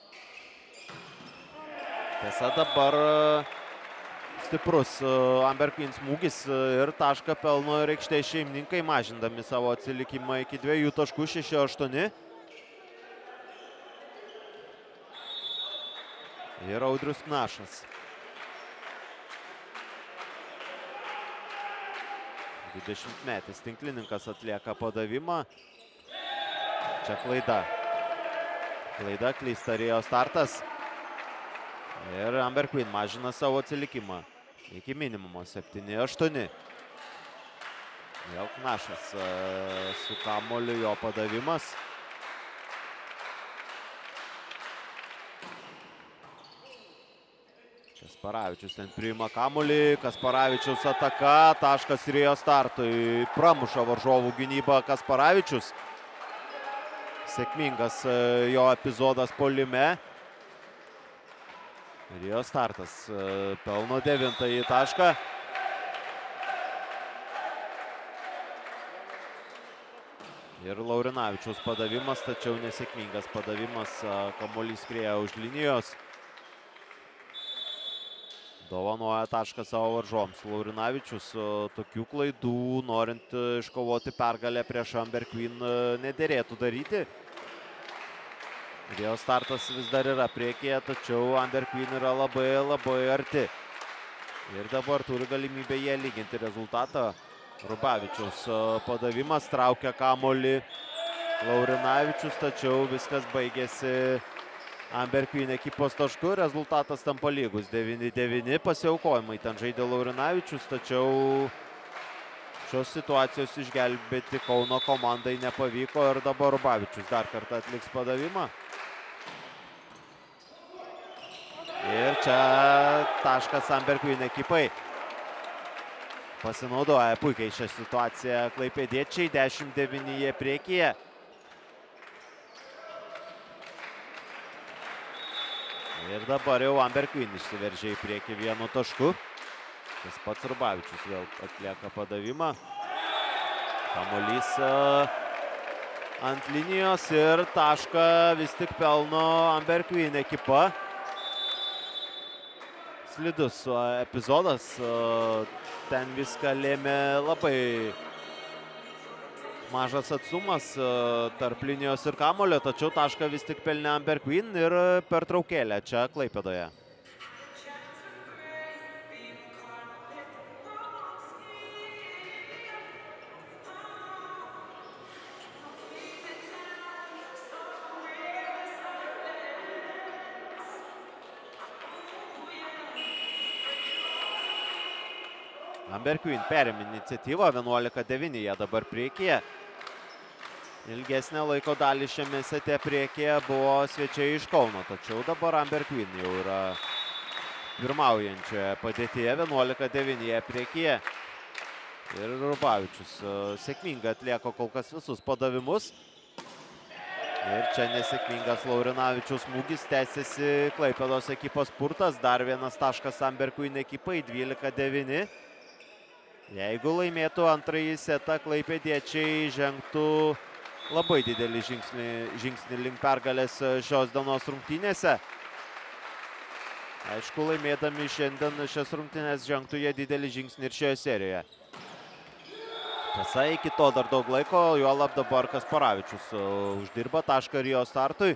Tiesa, dabar stiprus Amber Queen smūgis ir tašką pelno ir aikštės šeimininkai, mažindami savo atsilikimą iki 2 taškų, 6-8. Ir Audrius Knašas. 20-metis tinklininkas atlieka padavimą. Čia klaida. Klaida, klysta Rio startas. Ir Amber Queen mažina savo atsilikimą iki minimumo 7-8. Vėl Knašas su kamuoliu, jo padavimas. Kasparavičius ten priima kamuolį, Kasparavičiaus ataka, taškas Rio startui. Pramuša varžovų gynybą Kasparavičius. Sėkmingas jo epizodas puolime. Rio startas pelno 9 tašką. Ir Laurinavičiaus padavimas, tačiau nesėkmingas padavimas, kamuolys skrieja už linijos. Dovanoja tašką savo varžovams. Laurinavičius tokių klaidų, norint iškovoti pergalę prieš Amber Queen, nederėtų daryti. Rio startas vis dar yra priekyje, tačiau Amber Queen yra labai arti. Ir dabar turi galimybę jie lyginti rezultatą. Rubavičiaus padavimas, traukia kamuolį Laurinavičius, tačiau viskas baigėsi Amber Queen ekipos tašku. Rezultatas tampa lygus 9-9. Pasiaukojimai ten žaidė Laurinavičius, tačiau šios situacijos išgelbėti Kauno komandai nepavyko. Ir dabar Rubavičius dar kartą atliks padavimą. Ir čia taškas Amber Queen ekipai. Pasinaudoja puikiai šią situaciją klaipėdiečiai. 10-9 jie priekyje. Ir dabar jau Amber Queen išsiveržė į priekį 1 tašku. Tas pats Rubavičius vėl atlieka padavimą. Kamuolys ant linijos ir tašką vis tik pelno Amber Queen ekipa. Slidus epizodas. Ten viską lėmė labai mažas atstumas tarp linijos ir kamuolio, tačiau tašką vis tik pelnė Amber Queen ir pertraukėlė čia Klaipėdoje. Amber Queen perėmė iniciatyvą, 11-9 jie dabar priekyje. Ilgesnę laiko dalį šiame sete priekyje buvo svečiai iš Kauno, tačiau dabar Amber Queen jau yra pirmaujančioje padėtyje, 11-9 jie priekyje. Ir Rubavičius sėkmingai atlieka kol kas visus padavimus. Ir čia nesėkmingas Laurinavičiaus smūgis, tęsiasi Klaipėdos ekipos spurtas. Dar vienas taškas Amber Queen ekipai, 12-9. Jeigu laimėtų antrąjį setą, klaipėdiečiai žengtų labai didelį žingsnį link pergalės šios dienos rungtynėse. Aišku, laimėdami šiandien šias rungtynės žengtų jie didelį žingsnį ir šioje serijoje. Tiesa, iki to dar daug laiko, juolab dabar Kasparavičius uždirba tašką Rio startui.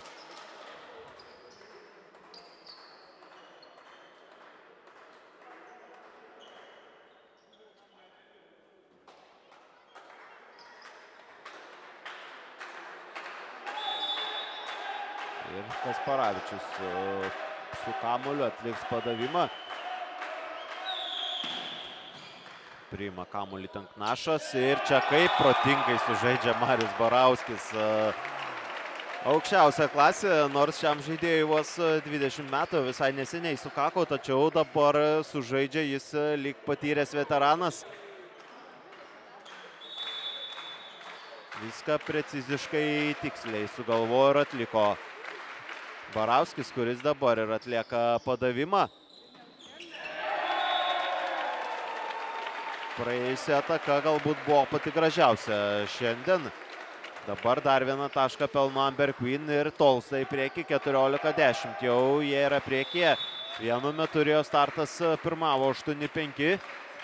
Ir Kasparavičius su kamuoliu atliks padavimą. Priima kamuolį Tanknašas ir čia kaip protingai sužaidžia Marius Barauskis. Aukščiausia klasė, nors šiam žaidėjui vos 20 metų, visai neseniai sukako, tačiau dabar sužaidžia jis lyg patyręs veteranas. Viską preciziškai tiksliai sugalvojo ir atliko Barauskis, kuris dabar ir atlieka padavimą. Praėjusi ataka galbūt buvo pati gražiausia šiandien. Dabar dar vieną tašką pelno Amber Queen ir tolsta į priekį 14-10. Jau jie yra priekyje. Vienu metu Rio startas pirmavo 8-5.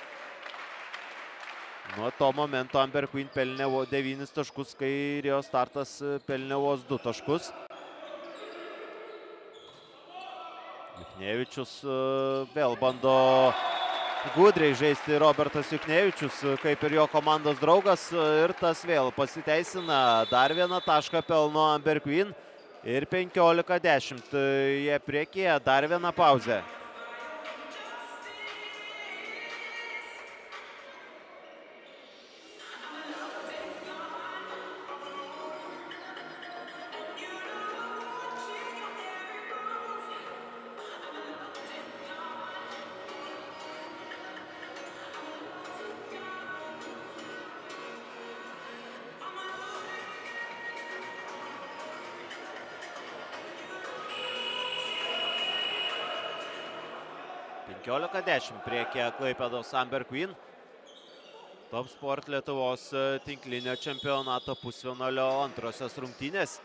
Nuo to momento Amber Queen pelnė 9 taškus, kai Rio startas pelnė vos 2 taškus. Juknevičius vėl bando gudriai žaisti Robertas Juknevičius, kaip ir jo komandos draugas, ir tas vėl pasiteisina. Dar vieną tašką pelno Amber Queen ir 15-10. Jie priekyje, dar viena pauzė. Priekyje Klaipėdos Amber Queen. Top Sport Lietuvos tinklinio čempionato pusfinalio antrosios rungtynės.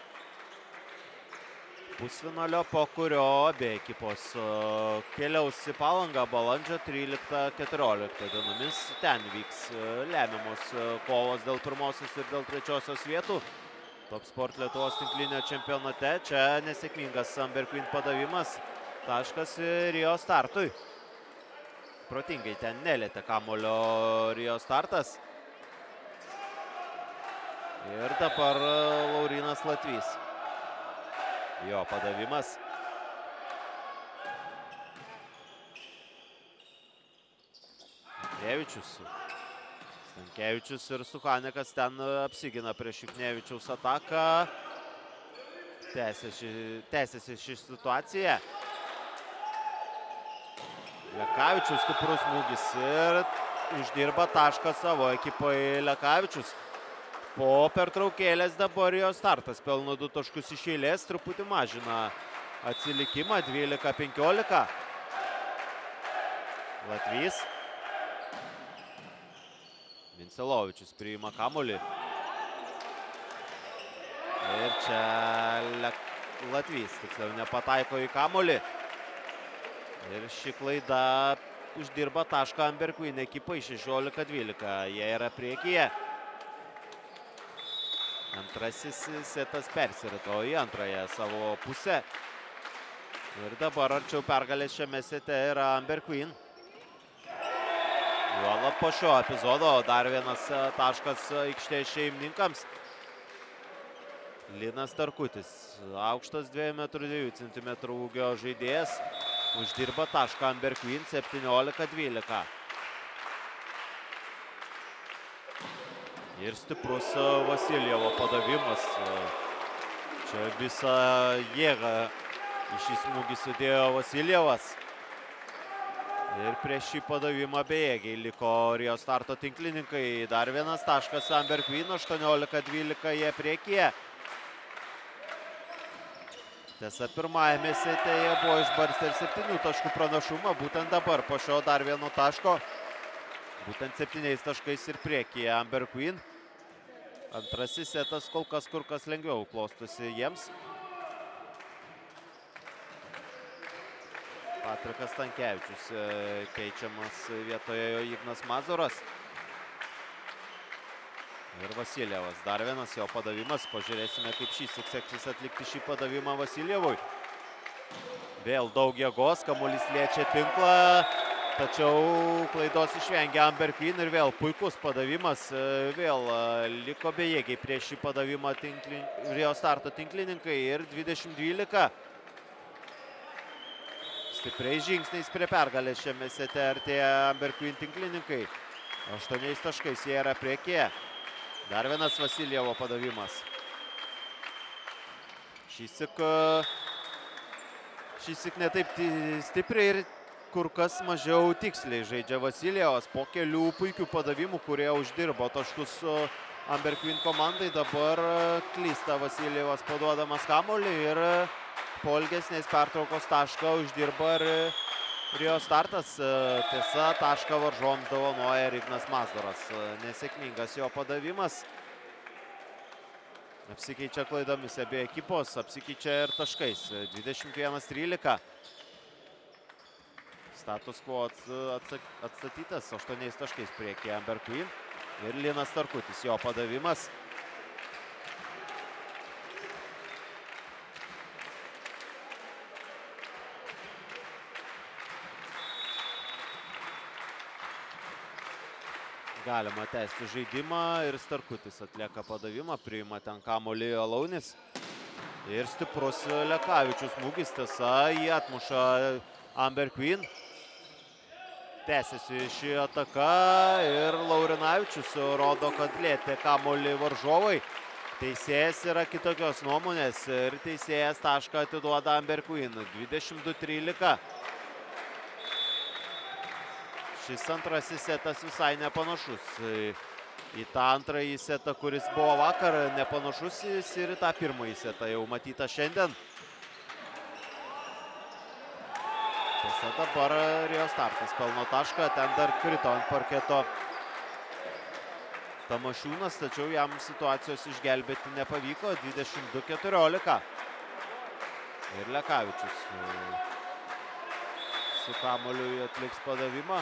Pusfinalio, po kurio abi ekipos keliaus į Palangą balandžio 13-14 dienomis. Ten vyks lemiamos kovos dėl pirmosios ir dėl trečiosios vietų. Top Sport Lietuvos tinklinio čempionate. Čia nesėkmingas Amber Queen padavimas. Taškas Rio startui. Protingai ten nelietė kamulio Rio startas. Ir dabar Laurinas Latvys. Jo padavimas. Stankevičius ir Suchanekas ten apsigina prieš Juknevičiaus ataką. Tęsiasi ši situacija. Lekavičius stiprus smūgis ir uždirba tašką savo ekipai Lekavičius. Po pertraukėlės dabar jo startas pelno 2 taškus iš eilės, truputį mažina atsilikimą 12-15. Latvys. Vincelovičius priima kamuolį. Ir čia Latvys tiksliau nepataiko į kamuolį. Ir ši klaida uždirba tašką Amber Queen ekipai 16-12. Jie yra priekyje. Antrasis setas persirito į antrąją savo pusę. Ir dabar arčiau pergalės šiame sete yra Amber Queen. Juolab po šio epizodo dar vienas taškas aikštės šeimininkams. Linas Tarkutis, aukštas 2,2 cm ūgio žaidėjas. Uždirba tašką Amber Queen 17-12. Ir stiprus Vasiljevo padavimas. Čia visą jėgą į šį smūgį sudėjo Vasiljevas. Ir prieš šį padavimą bejėgiai liko Rio starto tinklininkai. Dar vienas taškas Amber Queen, 18-12 jie priekyje. Tiesa, pirmajame sete jie buvo išbarstę ir 7 taškų pranašumą. Būtent dabar po šio dar vieno taško. Būtent 7 taškais ir priekyje Amber Queen. Antrasis setas kol kas kur kas lengviau klostosi jiems. Patrikas Stankevičius keičiamas vietoje Ignas Mazuras. Ir Vasiljevas. Dar vienas jo padavimas. Pažiūrėsime, kaip šį seksis atlikti šį padavimą Vasiljevui. Vėl daug jėgos, kamuolys liečia tinklą. Tačiau klaidos išvengia Amber Queen ir vėl puikus padavimas. Vėl liko bejėgiai prieš šį padavimą Rio starto tinklininkai ir 20-12. Stipriais žingsniais prie pergalės šiame sete artėja Amber Queen tinklininkai. 8 taškais jie yra priekyje. Dar vienas Vasiljevo padavimas. Šįsyk ne taip stipriai ir kur kas mažiau tiksliai žaidžia Vasiljevas. Po kelių puikių padavimų, kurie uždirbo taškus Amber Queen komandai, dabar klysta Vasiljevas paduodamas kamuolį ir po ilgesnės pertraukos tašką uždirba ir Rio startas. Tiesa, tašką varžovams dovanoja Ignas Mazuras. Nesėkmingas jo padavimas. Apsikeičia klaidomis abi ekipos, apsikeičia ir taškais. 21-13. Status quo atstatytas, 8 taškais priekyje Amber Queen. Ir Linas Starkutis, jo padavimas. Galima tęsti žaidimą ir Starkutis atlieka padavimą, priima ten kamuolį Alaunis. Ir stiprus Lekavičius smūgis, tiesa, jį atmuša Amber Queen. Tęsiasi ši ataka ir Laurinavičius rodo, kad lietė kamuolį varžovai. Teisėjas yra kitokios nuomonės ir teisėjas tašką atiduoda Amber Queen. 22-13. Šis antrasis setas visai nepanašus į tą antrąjį setą, kuris buvo vakar, nepanašus ir į tą pirmąjį setą jau matyta šiandien. Tiesa, dabar Rio startas pelno tašką, ten dar krito ant parketo Tamošiūnas, tačiau jam situacijos išgelbėti nepavyko. 22-14. Ir Lekavičius su kamuoliu atliks padavimą.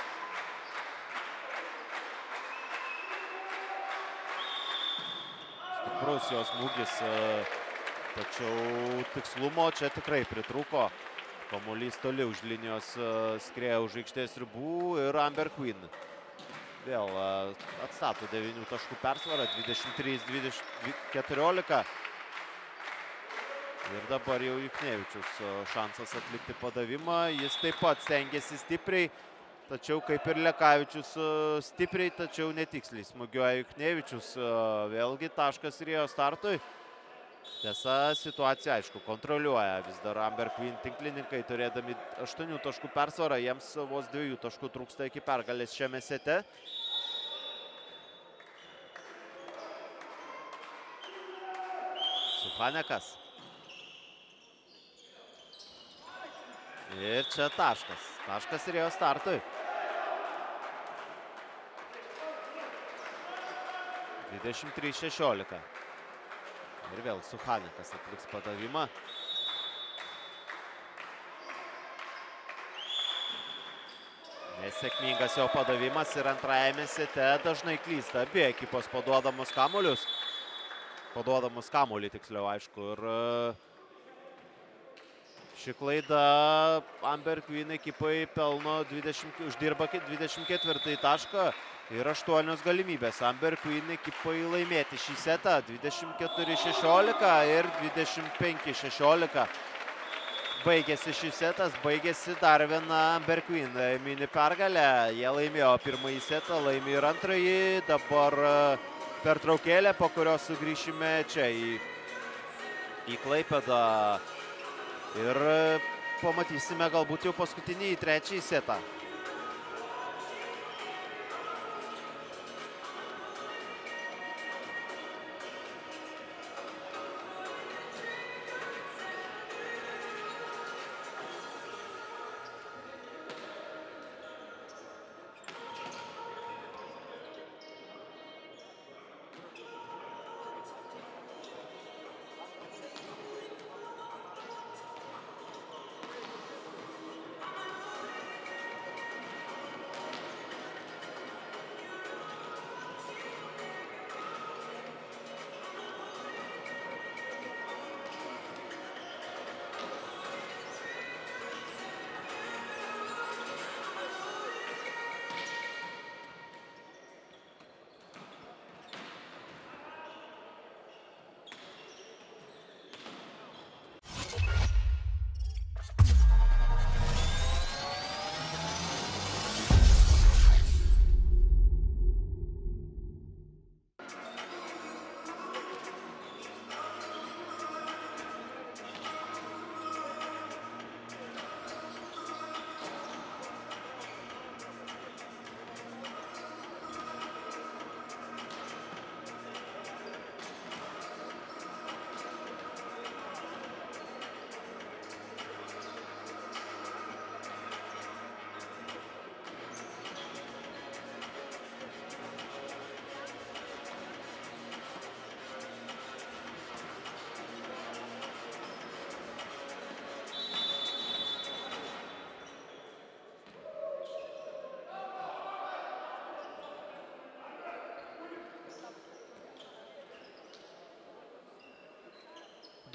Stiprus jos smūgis, tačiau tikslumo čia tikrai pritrūko. Kamuolys toli už linijos skrieja už aikštės ribų ir Amber Queen vėl atstato 9 taškų persvarą, 23-14. Ir dabar jau Juknevičius šansas atlikti padavimą. Jis taip pat stengiasi stipriai, tačiau kaip ir Lekavičius stipriai, tačiau netiksliai smūgiuoja Juknevičius. Vėlgi taškas Rio startui. Tiesa, situacija, aišku, kontroliuoja vis dar Amber Queen tinklininkai, turėdami 8 taškų persvarą. Jiems vos 2 taškų trūksta iki pergalės šiame sete. Suchanekas. Ir čia taškas. Taškas Rio startui. 23-16. Ir vėl Suchanekas atliks padavimą. Nesėkmingas jo padavimas ir antrajame sete dažnai klysta abi ekipos paduodamos kamuolius. Paduodamos kamuolį tiksliau, aišku. Ir ši klaida Amber Queen ekipai pelno uždirba 24 tašką. Ir 8 galimybės Amber Queen ekipai laimėti šį setą. 24-16 ir 25-16. Baigėsi šis setas, baigėsi dar viena Amber Queen mini pergalė. Jie laimėjo pirmąjį setą, laimėjo ir antrąjį. Dabar pertraukėlė, po kurios sugrįšime čia į Klaipėdą. Ir pamatysime galbūt jau paskutinį trečiąjį setą.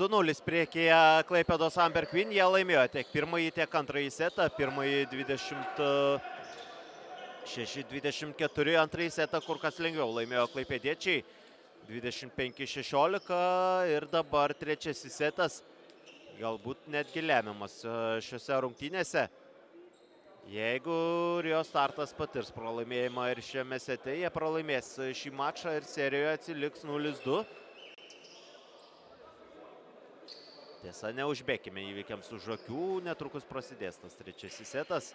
2-0 priekyje Klaipėdos Amber Queen. Jie laimėjo tiek pirmąjį, tiek antrąjį setą. Pirmąjį 26-24, antrąjį setą kur kas lengviau laimėjo klaipėdiečiai. 25-16 ir dabar trečiasis setas. Galbūt netgi lemiamas šiose rungtynėse. Jeigu Rio Startas patirs pralaimėjimą ir šiame sete, jie pralaimės šį mačą ir serijoje atsiliks 0-2. Tiesa, neužbėkime įvykiams už akių, netrukus prasidės tas trečiasis setas.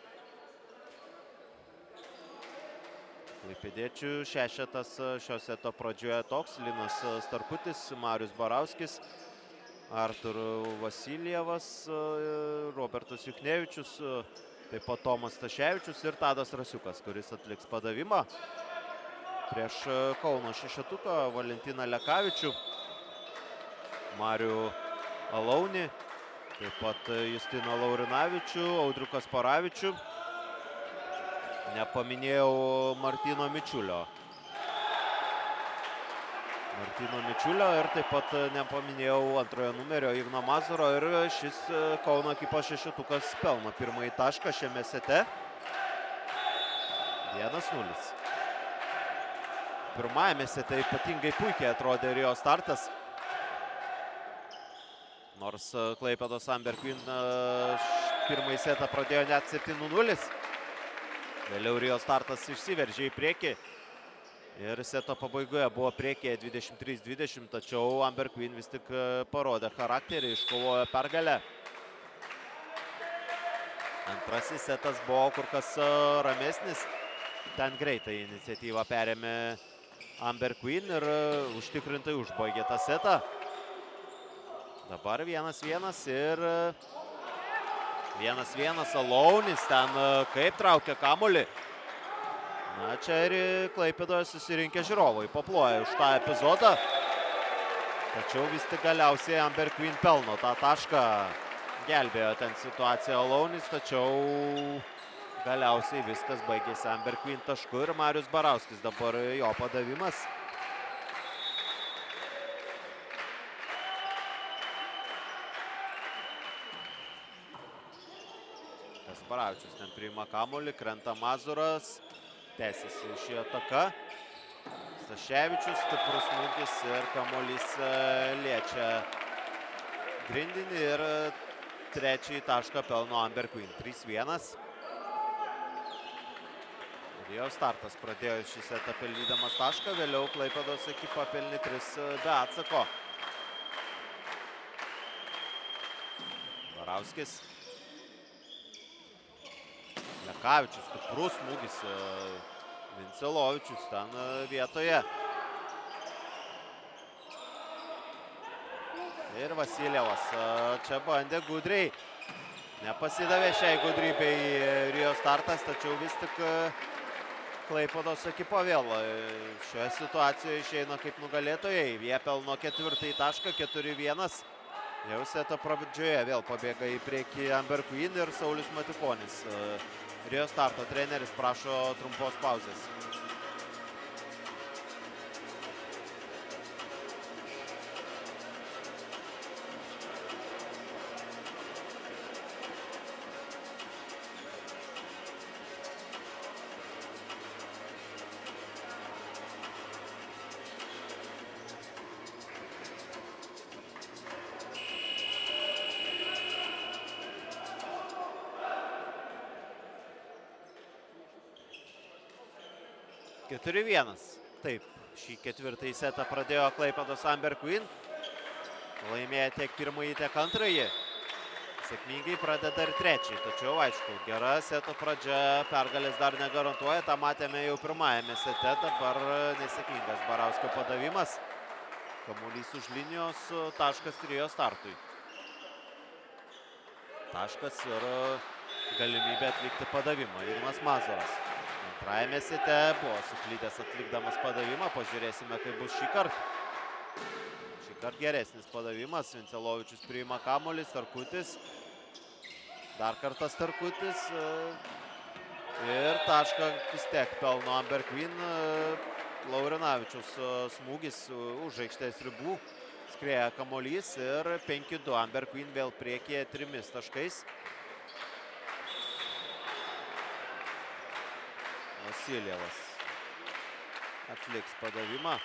Klaipėdiečių šešetas šio seto pradžioje toks: Linas Starkutis, Marius Barauskis, Artur Vasiljevas, Robertas Juchnevičius, taip pat Tomas Staševičius ir Tadas Rasiukas, kuris atliks padavimą prieš Kauno šešetuką Valentiną Lekavičių, Marių Alaunį, taip pat Justiną Laurinavičių, Audrių Kasparavičių. Nepaminėjau Martyno Mičiulio. Ir taip pat nepaminėjau antrojo numerio Igno Mazuro ir šis Kauno ekipos šešetukas pelno pirmąjį tašką šiame sete. 1-0. Pirmajame sete ypatingai puikiai atrodė Rio Startas. Nors Klaipėdos Amber Queen pirmąjį setą pradėjo net 7-0. Vėliau Rio Startas išsiveržė į priekį. Ir seto pabaigoje buvo priekyje 23-20, tačiau Amber Queen vis tik parodė charakterį, iškovojo pergalę. Antrasis setas buvo kur kas ramesnis. Ten greitai iniciatyvą perėmė Amber Queen ir užtikrintai užbaigė tą setą. Dabar 1-1 ir 1-1 Alaunis ten kaip traukia kamuolį. Na, čia ir Klaipėdoje susirinkę žiūrovai paploja už tą epizodą. Tačiau vis tik galiausiai Amber Queen pelno tą tašką. Gelbėjo ten situaciją Alaunis, tačiau galiausiai viskas baigėsi Amber Queen tašku ir Marius Barauskis dabar jo padavimas. Kasparavičius ten priima kamuolį, krenta Mazuras. Tęsiasi šį ataka. Staševičius, stiprus smūgis ir kamuolys liečia grindinį ir trečiąjį tašką pelno Amber Queen. 3-1. Rio Startas pradėjo šį setą pelnydamas tašką, vėliau Klaipėdos ekipa pelnė 3 be atsako. Barauskis. Lekavičius, stiprus smūgis, Vincelovičius ten vietoje. Ir Vasiljevas čia bandė gudriai. Nepasidavė šiai gudrybei Rio Startas, tačiau vis tik Klaipėdos ekipa vėl šioje situacijoje išeina kaip nugalėtojai. Jie pelno ketvirtąjį tašką, 4-1. Jau seto pradžioje vėl pabėga į priekį Amber Queen ir Saulius Matikonis. Rio Starto treneris prašo trumpos pauzės. Taip, šį ketvirtąjį setą pradėjo Klaipėdos Amber Queen. Laimėjo tiek pirmąjį, tiek antrąjį. Sėkmingai pradeda ir trečiąjį, tačiau aišku, gera seto pradžia pergalės dar negarantuoja. tą matėme jau pirmajame sete, dabar nesėkmingas Barauskio padavimas. Kamuolys už linijos, taškas Rio Startui. Taškas ir galimybė atlikti padavimą. Ignas Mazuras. Antrajame sete buvo suklydęs atlikdamas padavimą. Pažiūrėsime, kaip bus šį kartą. Šį kartą geresnis padavimas. Vincelovičius priima kamuolį, Starkutis. Dar kartą Starkutis. Ir tašką vis tiek pelno Amber Queen. Laurinavičius smūgis už aikštės ribų. Skrieja kamuolys ir 5-2. Amber Queen vėl priekyje 3 taškais. Vasiljevas atliks padavimą.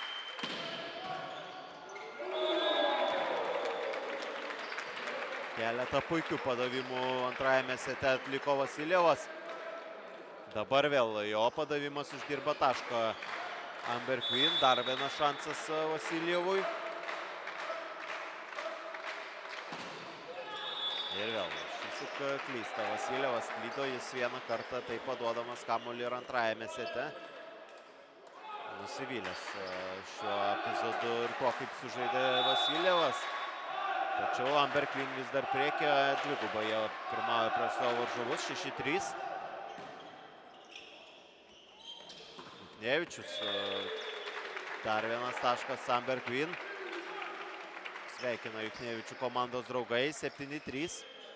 Keletą puikių padavimų antrajame sete atliko Vasiljevas. Dabar vėl jo padavimas uždirba tašką Amber Queen. Dar vienas šansas Vasiljevui. Ir vėl šįsyk klysta. Vasiljevas klydo, jis vieną kartą taip paduodamas kamuolį ir antrajame sete. Nusivylęs šiuo epizodu ir tuo, kaip sužaidė Vasiljevas. Tačiau Amber Queen vis dar priekyje, dvigubai jie pirmauja prieš savo varžovus, 6-3. Juknevičius, dar vienas taškas Amber Queen. Sveikina Juknevičių komandos draugai, 7-3.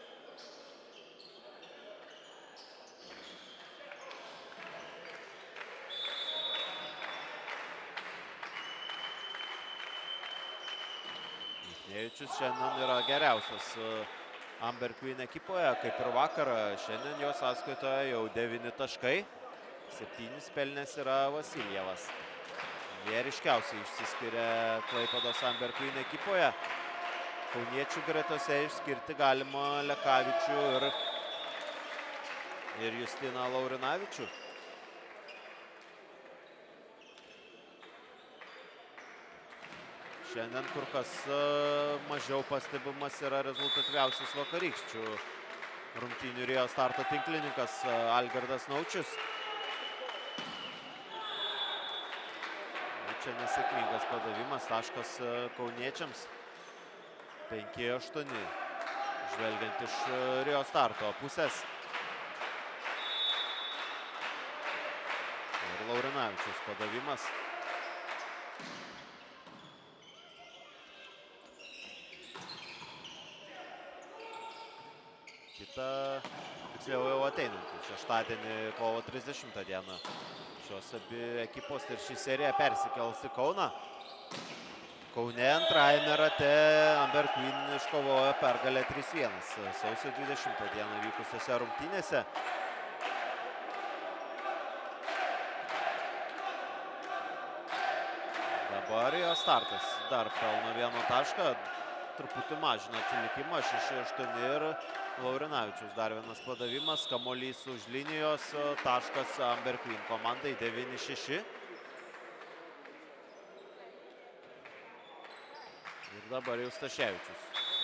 Juknevičius šiandien yra geriausias Amber Queen ekipoje, kaip ir vakar. Šiandien jo sąskaitoje jau 9 taškai. 7 pelnęs yra Vasiljevas. Jie ryškiausiai išsiskiria Klaipėdos Amber Queen ekipoje. Kauniečių gretose išskirti galima Lekavičių ir Justiną Laurinavičių. Šiandien kur kas mažiau pastebimas yra rezultatyviausias vakarykščių rungtynių Rio starto tinklininkas Algirdas Naučius. Čia nesėkmingas padavimas, taškas kauniečiams. 5-8, žvelgiant iš Rio starto pusės. Ir Laurinavičius padavimas. Tiksliau jau ateinantį šeštadienį kovo 30 dieną. Šios abi ekipos ir ši serija persikels į Kauną. Kaune antrajame rate Amber Queen iškovojo pergalę 3-1 sausio 20 dieną vykusiose rungtynėse. Dabar jo startas dar pelno 1 tašką. Truputį mažina atsilikimą, 6-8 ir Laurinavičius dar vienas padavimas, kamuolys už linijos, taškas Amber Queen komandai 9-6. Ir dabar jau Staševičius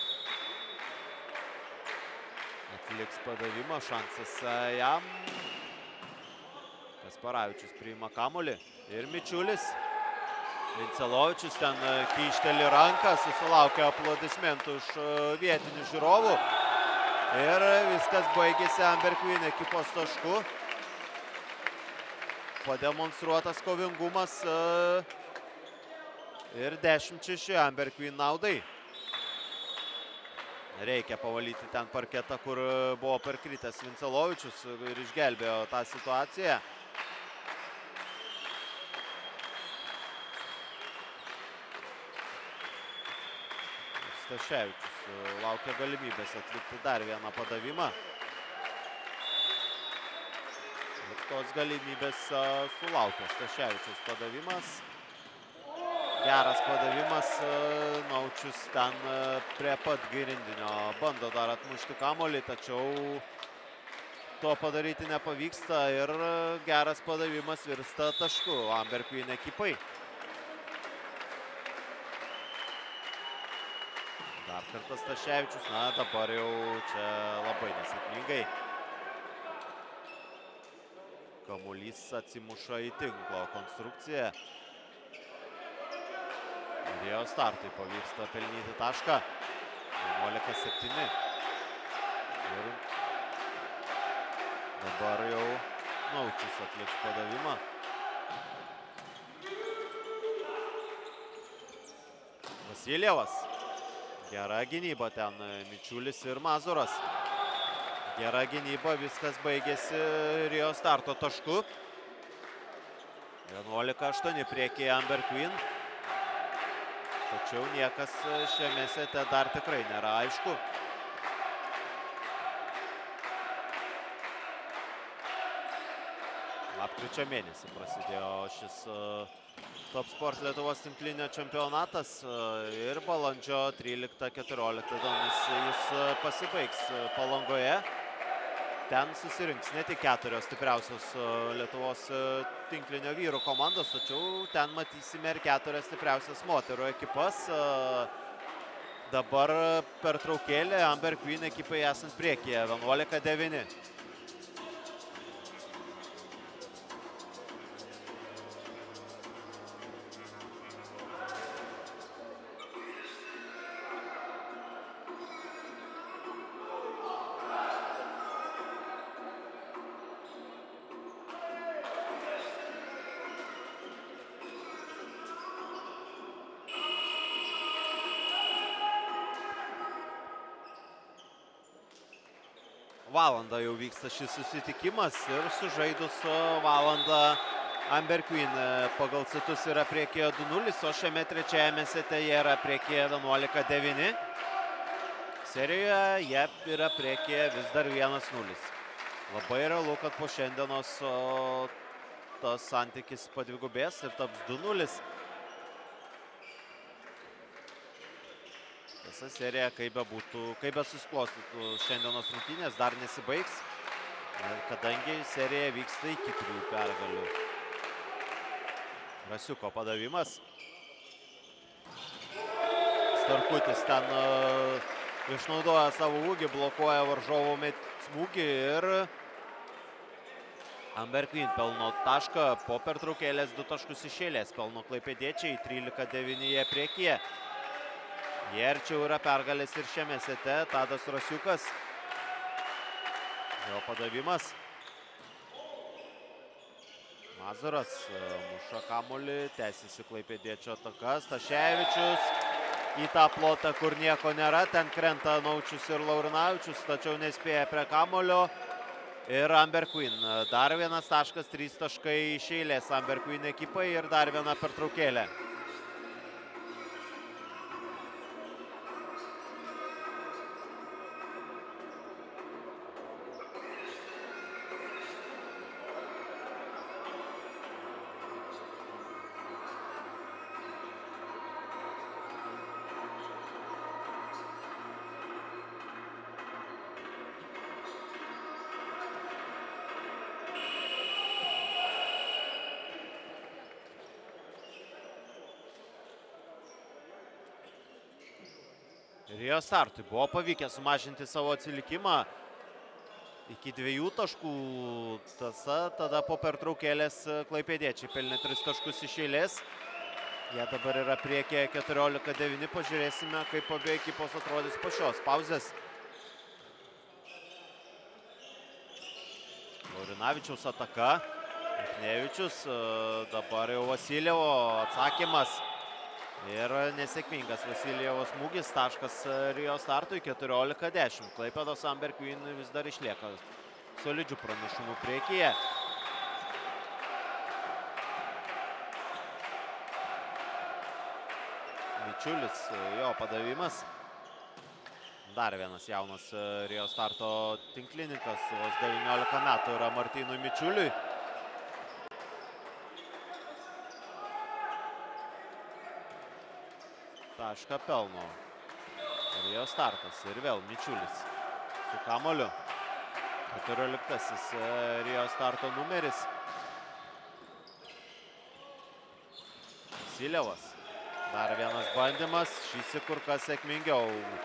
atliks padavimą, šansas jam. Kasparavičius priima kamuolį ir Mičiulis. Vincelovičius ten kyšteli ranką, susilaukia aplodismentų iš vietinių žiūrovų. Ir viskas baigėsi Amber Queen ekipos tašku. Pademonstruotas kovingumas ir 10-6 Amber Queen naudai. Reikia pavalyti ten parketą, kur buvo parkritęs Vincelovičius ir išgelbėjo tą situaciją. Staševičius laukia galimybės atlikti dar vieną padavimą. Ir tos galimybės sulaukė Staševičius padavimas. Geras padavimas, Naučius ten prie pat grindinio bando dar atmušti kamuolį, tačiau to padaryti nepavyksta ir geras padavimas virsta tašku Amber Queen ekipai. Dar kartą Staševičius, na dabar jau čia labai nesėkmingai. Kamuolys atsimuša į tinklo konstrukciją. Ir jo startui pavyksta pelnyti tašką. 11-7. Ir dabar jau Naučius atliks padavimą. Vasiljevas. Gera gynyba ten, Mičiulis ir Mazuras. Gera gynyba, viskas baigėsi Rio starto tašku. 11-8 priekyje Amber Queen. Tačiau niekas šiame sete dar tikrai nėra aišku. Lapkričio mėnesį prasidėjo šis Top Sport Lietuvos tinklinio čempionatas ir balandžio 13-14 dienomis jis pasibaigs Palangoje. Ten susirinks ne tik 4 stipriausios Lietuvos tinklinio vyrų komandos, tačiau ten matysime ir 4 stipriausias moterų ekipas. Dabar pertraukėlė Amber Queen ekipai esant priekyje 11-9. Valandą jau vyksta šis susitikimas ir sužaidus valandą Amber Queen pagal setus yra priekyje 2-0, o šiame trečiajame sete jie yra priekyje 11-9. Serijoje jie yra priekyje vis dar 1-0. Labai realu, kad po šiandienos tas santykis padvigubės ir taps 2-0. Visa serija, kaip be susiklostytų šiandienos rungtynės, dar nesibaigs, kadangi serija vyksta iki 3 pergalių. Rasiuko padavimas. Starkutis ten išnaudoja savo ūgį, blokuoja varžovo smūgį ir Amber Queen pelno tašką. Po pertraukėlės 2 taškus iš eilės pelno klaipėdiečiai, 13-9 jie priekyje. Jie arčiau yra pergalės ir šiame sete. Tadas Rasiukas. Jo padavimas. Mazuras muša kamuolį, tęsiasi klaipėdiečio ataka. Staševičius į tą plotą, kur nieko nėra. Ten krenta Naučius ir Laurinavičius, tačiau nespėja prie kamuolio. Ir Amber Queen. Dar 1 taškas, 3 taškai iš eilės Amber Queen ekipai ir dar 1 pertraukėlė. Rio Startui buvo pavykę sumažinti savo atsilikimą iki 2 taškų. Tada po pertraukėlės klaipėdiečiai pelnė 3 taškus iš eilės. Jie dabar yra priekyje 14-9. Pažiūrėsime, kaip abie ekipos atrodys po šios pauzės. Laurinavičiaus ataka. Michnevičius, dabar jau Vasiljevo atsakymas. Ir nesėkmingas Vasiljevo smūgis, taškas Rio Startui 14-10. Klaipėdos Amber Queen vis dar išlieka solidžių pranašumų priekyje. Mičiulis, jo padavimas. Dar vienas jaunas Rio Starto tinklininkas, vos 19 metų yra Martynui Mičiuliui. Tašką pelno Rio Startas ir vėl Mičiulis su kamuoliu. 14-asis Rio Starto numeris. Vasiljevas. Dar vienas bandymas, šis kur kas sėkmingiau.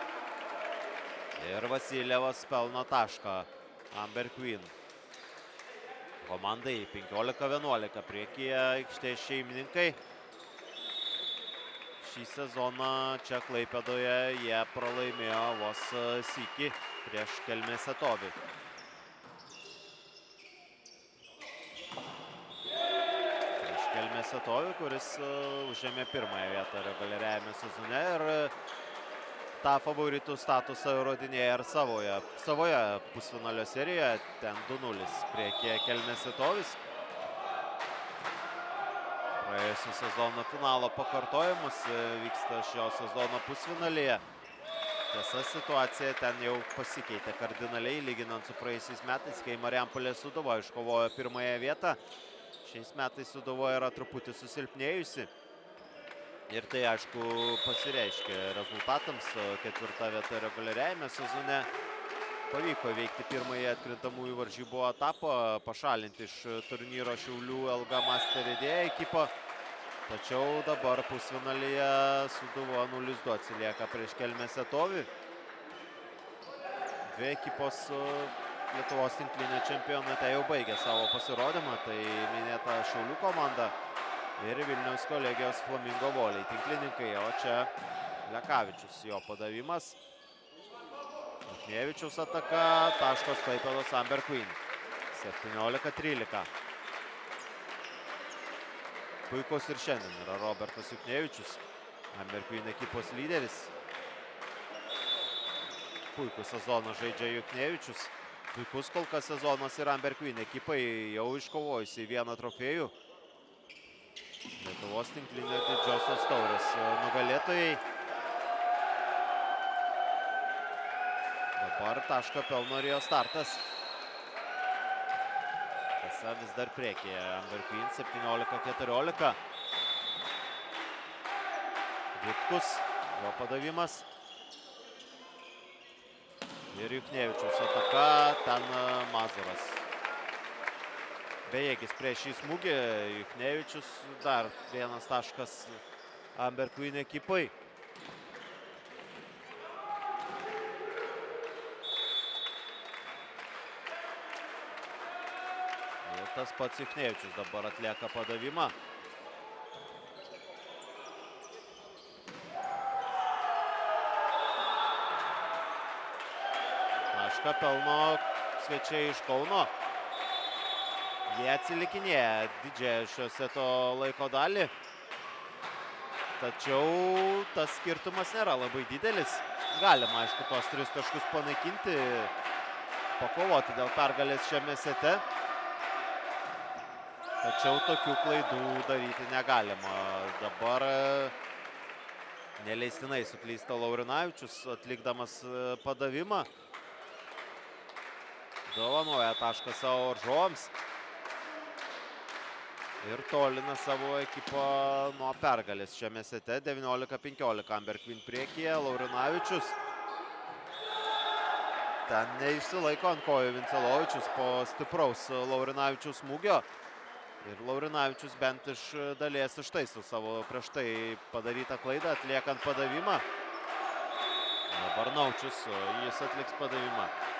Ir Vasiljevas pelno tašką Amber Queen. Komandai 15-11 priekyje aikštės šeimininkai. Šį sezoną čia Klaipėdoje jie pralaimėjo vos sykį prieš Kelmės Atovį. Prieš Kelmės Atovį, kuris užėmė 1-ąją vietą reguliariajame sezone ir tą favoritų statusą įrodinėja ir savoje pusfinalio serijoje. Ten 2-0 priekyje Kelmės Atovis. praėjusio sezono finalo pakartojimus, vyksta šio sezono pusfinalyje. Tiesa, situacija ten jau pasikeitė kardinaliai, lyginant su praėjusiais metais, kai Marijampolės Sūduva iškovojo pirmąją vietą. Šiais metais Sūduva yra truputį susilpnėjusi. Ir tai, aišku, pasireiškia rezultatams. Ketvirta vieta reguliariajame sezone. Pavyko veikti pirmąjį atkrintamųjų varžybų etapą, pašalinti iš turnyro Šiaulių LG Master Idėja ekipą. Tačiau dabar pusfinalyje Sūduva 0-2 atsilieka prieš Kelmės Etovį. Dvi ekipos Lietuvos tinklinio čempionate jau baigė savo pasirodymą. Tai minėta Šiaulių komanda ir Vilniaus kolegijos Flamingo Voliai tinklininkai. O čia Lekavičius, jo padavimas. Juknevičiaus ataka, taškas Klaipėdos Amber Queen. 17-13. Puikus ir šiandien yra Robertas Juknevičius, Amber Queen ekipos lyderis. Puikus sezoną žaidžia Juknevičius. Puikus kol kas sezonas ir Amber Queen ekipai, jau iškovojusi vieną trofėjų. Lietuvos tinklinio didžiosios taurės nugalėtojai. Dabar tašką pelno Rio Startas. Tiesa, vis dar priekyje. Amber Queen 17-14. Vitkus, jo padavimas. Ir Juknevičiaus ataka, ten Mazuras. Bejėgis prieš šį smūgį. Juknevičius, dar vienas taškas Amber Queen ekipai. Tas pats Juknevičius dabar atlieka padavimą. Tašką pelno svečiai iš Kauno. Jie atsilikinėja didžiąją šio seto laiko dalį. Tačiau tas skirtumas nėra labai didelis. Galima, aišku, tos 3 taškus panaikinti, pakovoti dėl pergalės šiame sete. Tačiau tokių klaidų daryti negalima. Dabar neleistinai suklysta Laurinavičius, atlikdamas padavimą. Dovanoja tašką savo varžovams. Ir tolina savo ekipą nuo pergalės šiame sete. 19-15 Amber Queen priekyje. Laurinavičius. Ten neišsilaiko ant kojų Vincelovičius po stipraus Laurinavičiaus smūgio. Ir Laurinavičius bent iš dalies ištaiso savo prieš tai padarytą klaidą, atliekant padavimą. Dabar Naučius, jis atliks padavimą.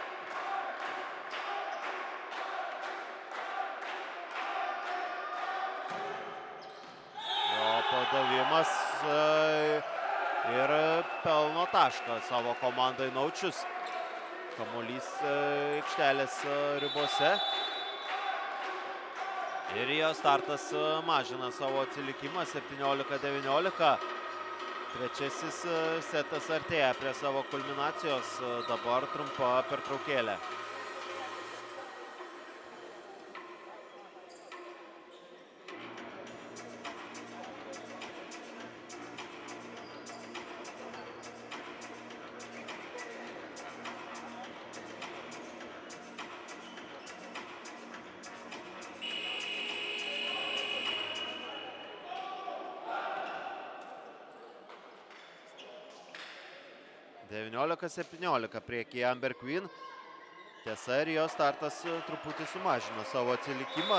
Jo padavimas ir pelno tašką savo komandai Naučius. Kamuolys aikštelės ribose. Ir jo startas mažina savo atsilikimą 17-19. Trečiasis setas artėja prie savo kulminacijos. Dabar trumpa pertraukėlė. Devyniolika 17 priekyje Amber Queen. Tiesa, ir jo startas truputį sumažino savo atsilikimą.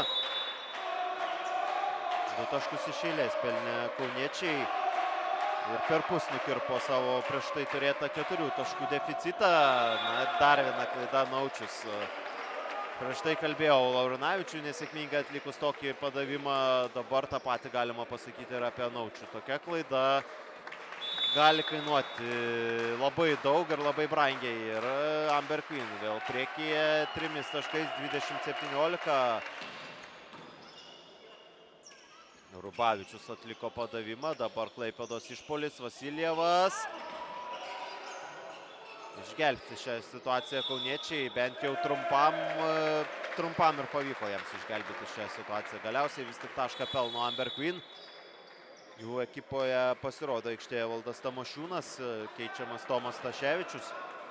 2 taškus iš eilės pelnė kauniečiai. Ir perpus nukirpo savo prieš tai turėtą 4 taškų deficitą. Na, dar viena klaida Naučius. Prieš tai kalbėjau Laurinavičių, nesėkmingai atlikus tokį padavimą. Dabar tą patį galima pasakyti ir apie Naučių. Tokia klaida gali kainuoti labai daug ir labai brangiai. Ir Amber Queen vėl priekyje 3 taškais 20-17. Rubavičius atliko padavimą, dabar Klaipėdos išpuolis, Vasiljevas. išgelbsti šią situaciją kauniečiai, bent jau trumpam ir pavyko jiems išgelbėti šią situaciją. Galiausiai vis tik tašką pelno Amber Queen. Jų ekipoje pasirodo aikštėje Valdas Tamošiūnas, keičiamas Tomas Staševičius.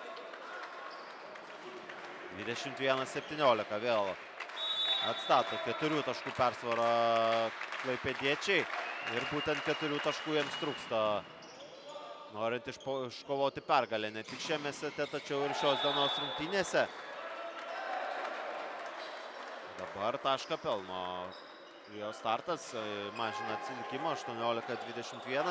21-17 vėl atstato 4 taškų persvarą klaipėdiečiai ir būtent 4 taškų jiems trūksta, norint iškovoti pergalę ne tik šiame sete, tačiau ir šios dienos rungtynėse. Dabar tašką pelno. Jo startas mažina atsilikimą 18-21.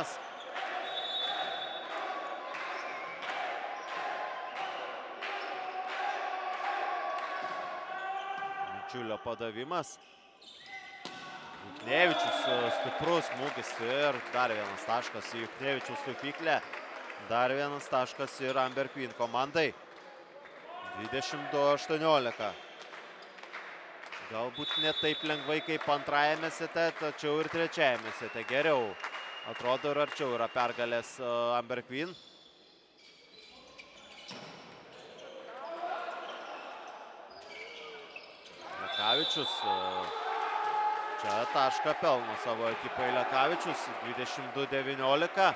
Mičiulio padavimas. Juknevičius stiprus smūgis ir dar vienas taškas į Juknevičiaus taupyklę. Dar vienas taškas ir Amber Queen komandai. 22-18. Galbūt ne taip lengvai kaip antrajame sete, tačiau ir trečiajame sete geriau. Atrodo ir arčiau yra pergalės Amber Queen. Lekavičius. Čia tašką pelno savo ekipai Lekavičius. 22-19.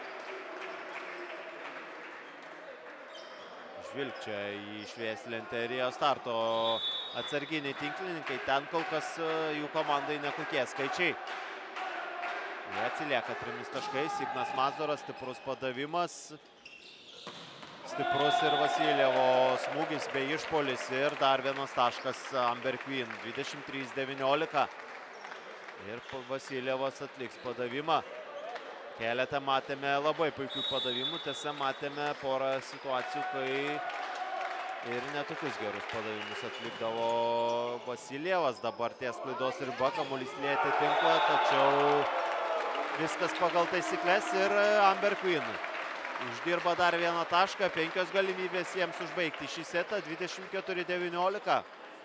Žvilgčia į švieslentę ir jo starto atsarginiai tinklininkai. Ten kol kas jų komandai nekokie skaičiai. Jie atsilieka 3 taškais. Ignas Mazoras, stiprus padavimas. Stiprus ir Vasiljevo smūgis bei išpolis. Ir dar vienas taškas Amber Queen. 23-19. Ir Vasiljevas atliks padavimą. Keletą matėme labai puikių padavimų. Tiesa, matėme porą situacijų, kai ir netokius gerus padavimus atlikdavo Vasiljevas. Dabar ties klaidos riba, kamuolys lietė tinklą, tačiau viskas pagal taisyklės ir Amber Queen uždirba dar vieną tašką. 5 galimybės jiems užbaigti šį setą. 24-19.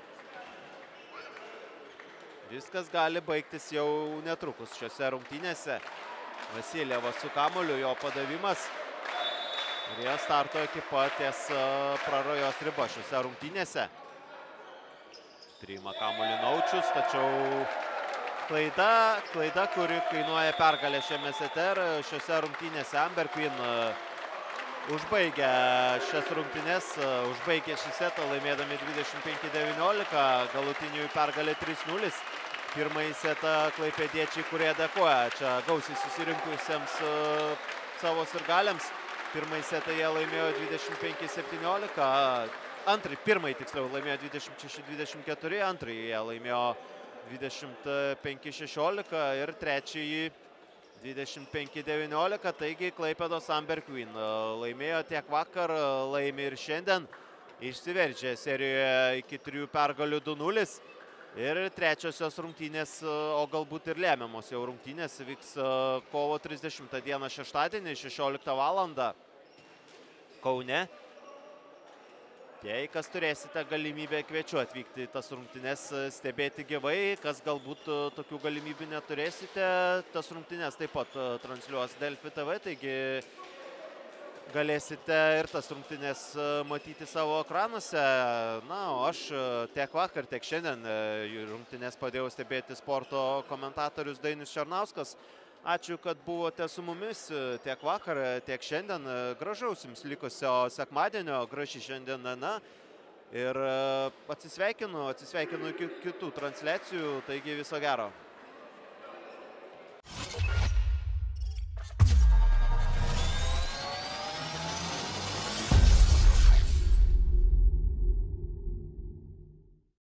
Viskas gali baigtis jau netrukus šiose rungtynėse. Vasiljevas su kamuoliu, jo padavimas. Ir jie starto ekipa ties prarajos riba šiose rungtynėse. Priima kamuolį Naučius, tačiau klaida, kuri kainuoja pergalę šiame sete ir šiose rungtynėse. Amber Queen užbaigia šias rungtynės, užbaigė šį setą laimėdami 25-19, galutinių pergalė 3-0. Pirmąjį setą klaipėdiečiai, kurie dėkoja čia gausiai susirinkusiems savo sirgaliams. Pirmąjį setą jie laimėjo 25-17, pirmąjį tiksliau laimėjo 26-24, antrąjį jie laimėjo 25-16 ir trečiąjį 25-19. Taigi Klaipėdos Amber Queen laimėjo tiek vakar, laimė ir šiandien. Išsiveržė serijoje iki 3 pergalių 2-0. Ir trečiosios rungtynės, o galbūt ir lemiamos jau rungtynės, vyks kovo 30 dieną šeštadienį, 16 valandą Kaune. Jei kas turėsite galimybę, kviečiu atvykti į tas rungtynės, stebėti gyvai. Kas galbūt tokių galimybių neturėsite, tas rungtynės taip pat transliuos Delfi TV, taigi galėsite ir tas rungtynės matyti savo ekranuose. Na, o aš tiek vakar, tiek šiandien rungtynės padėjau stebėti sporto komentatorius Dainius Černauskas. Ačiū, kad buvote su mumis tiek vakar, tiek šiandien. Gražaus jums likusio sekmadienio, graži šiandien diena. Ir atsisveikinu iki kitų transliacijų, taigi viso gero.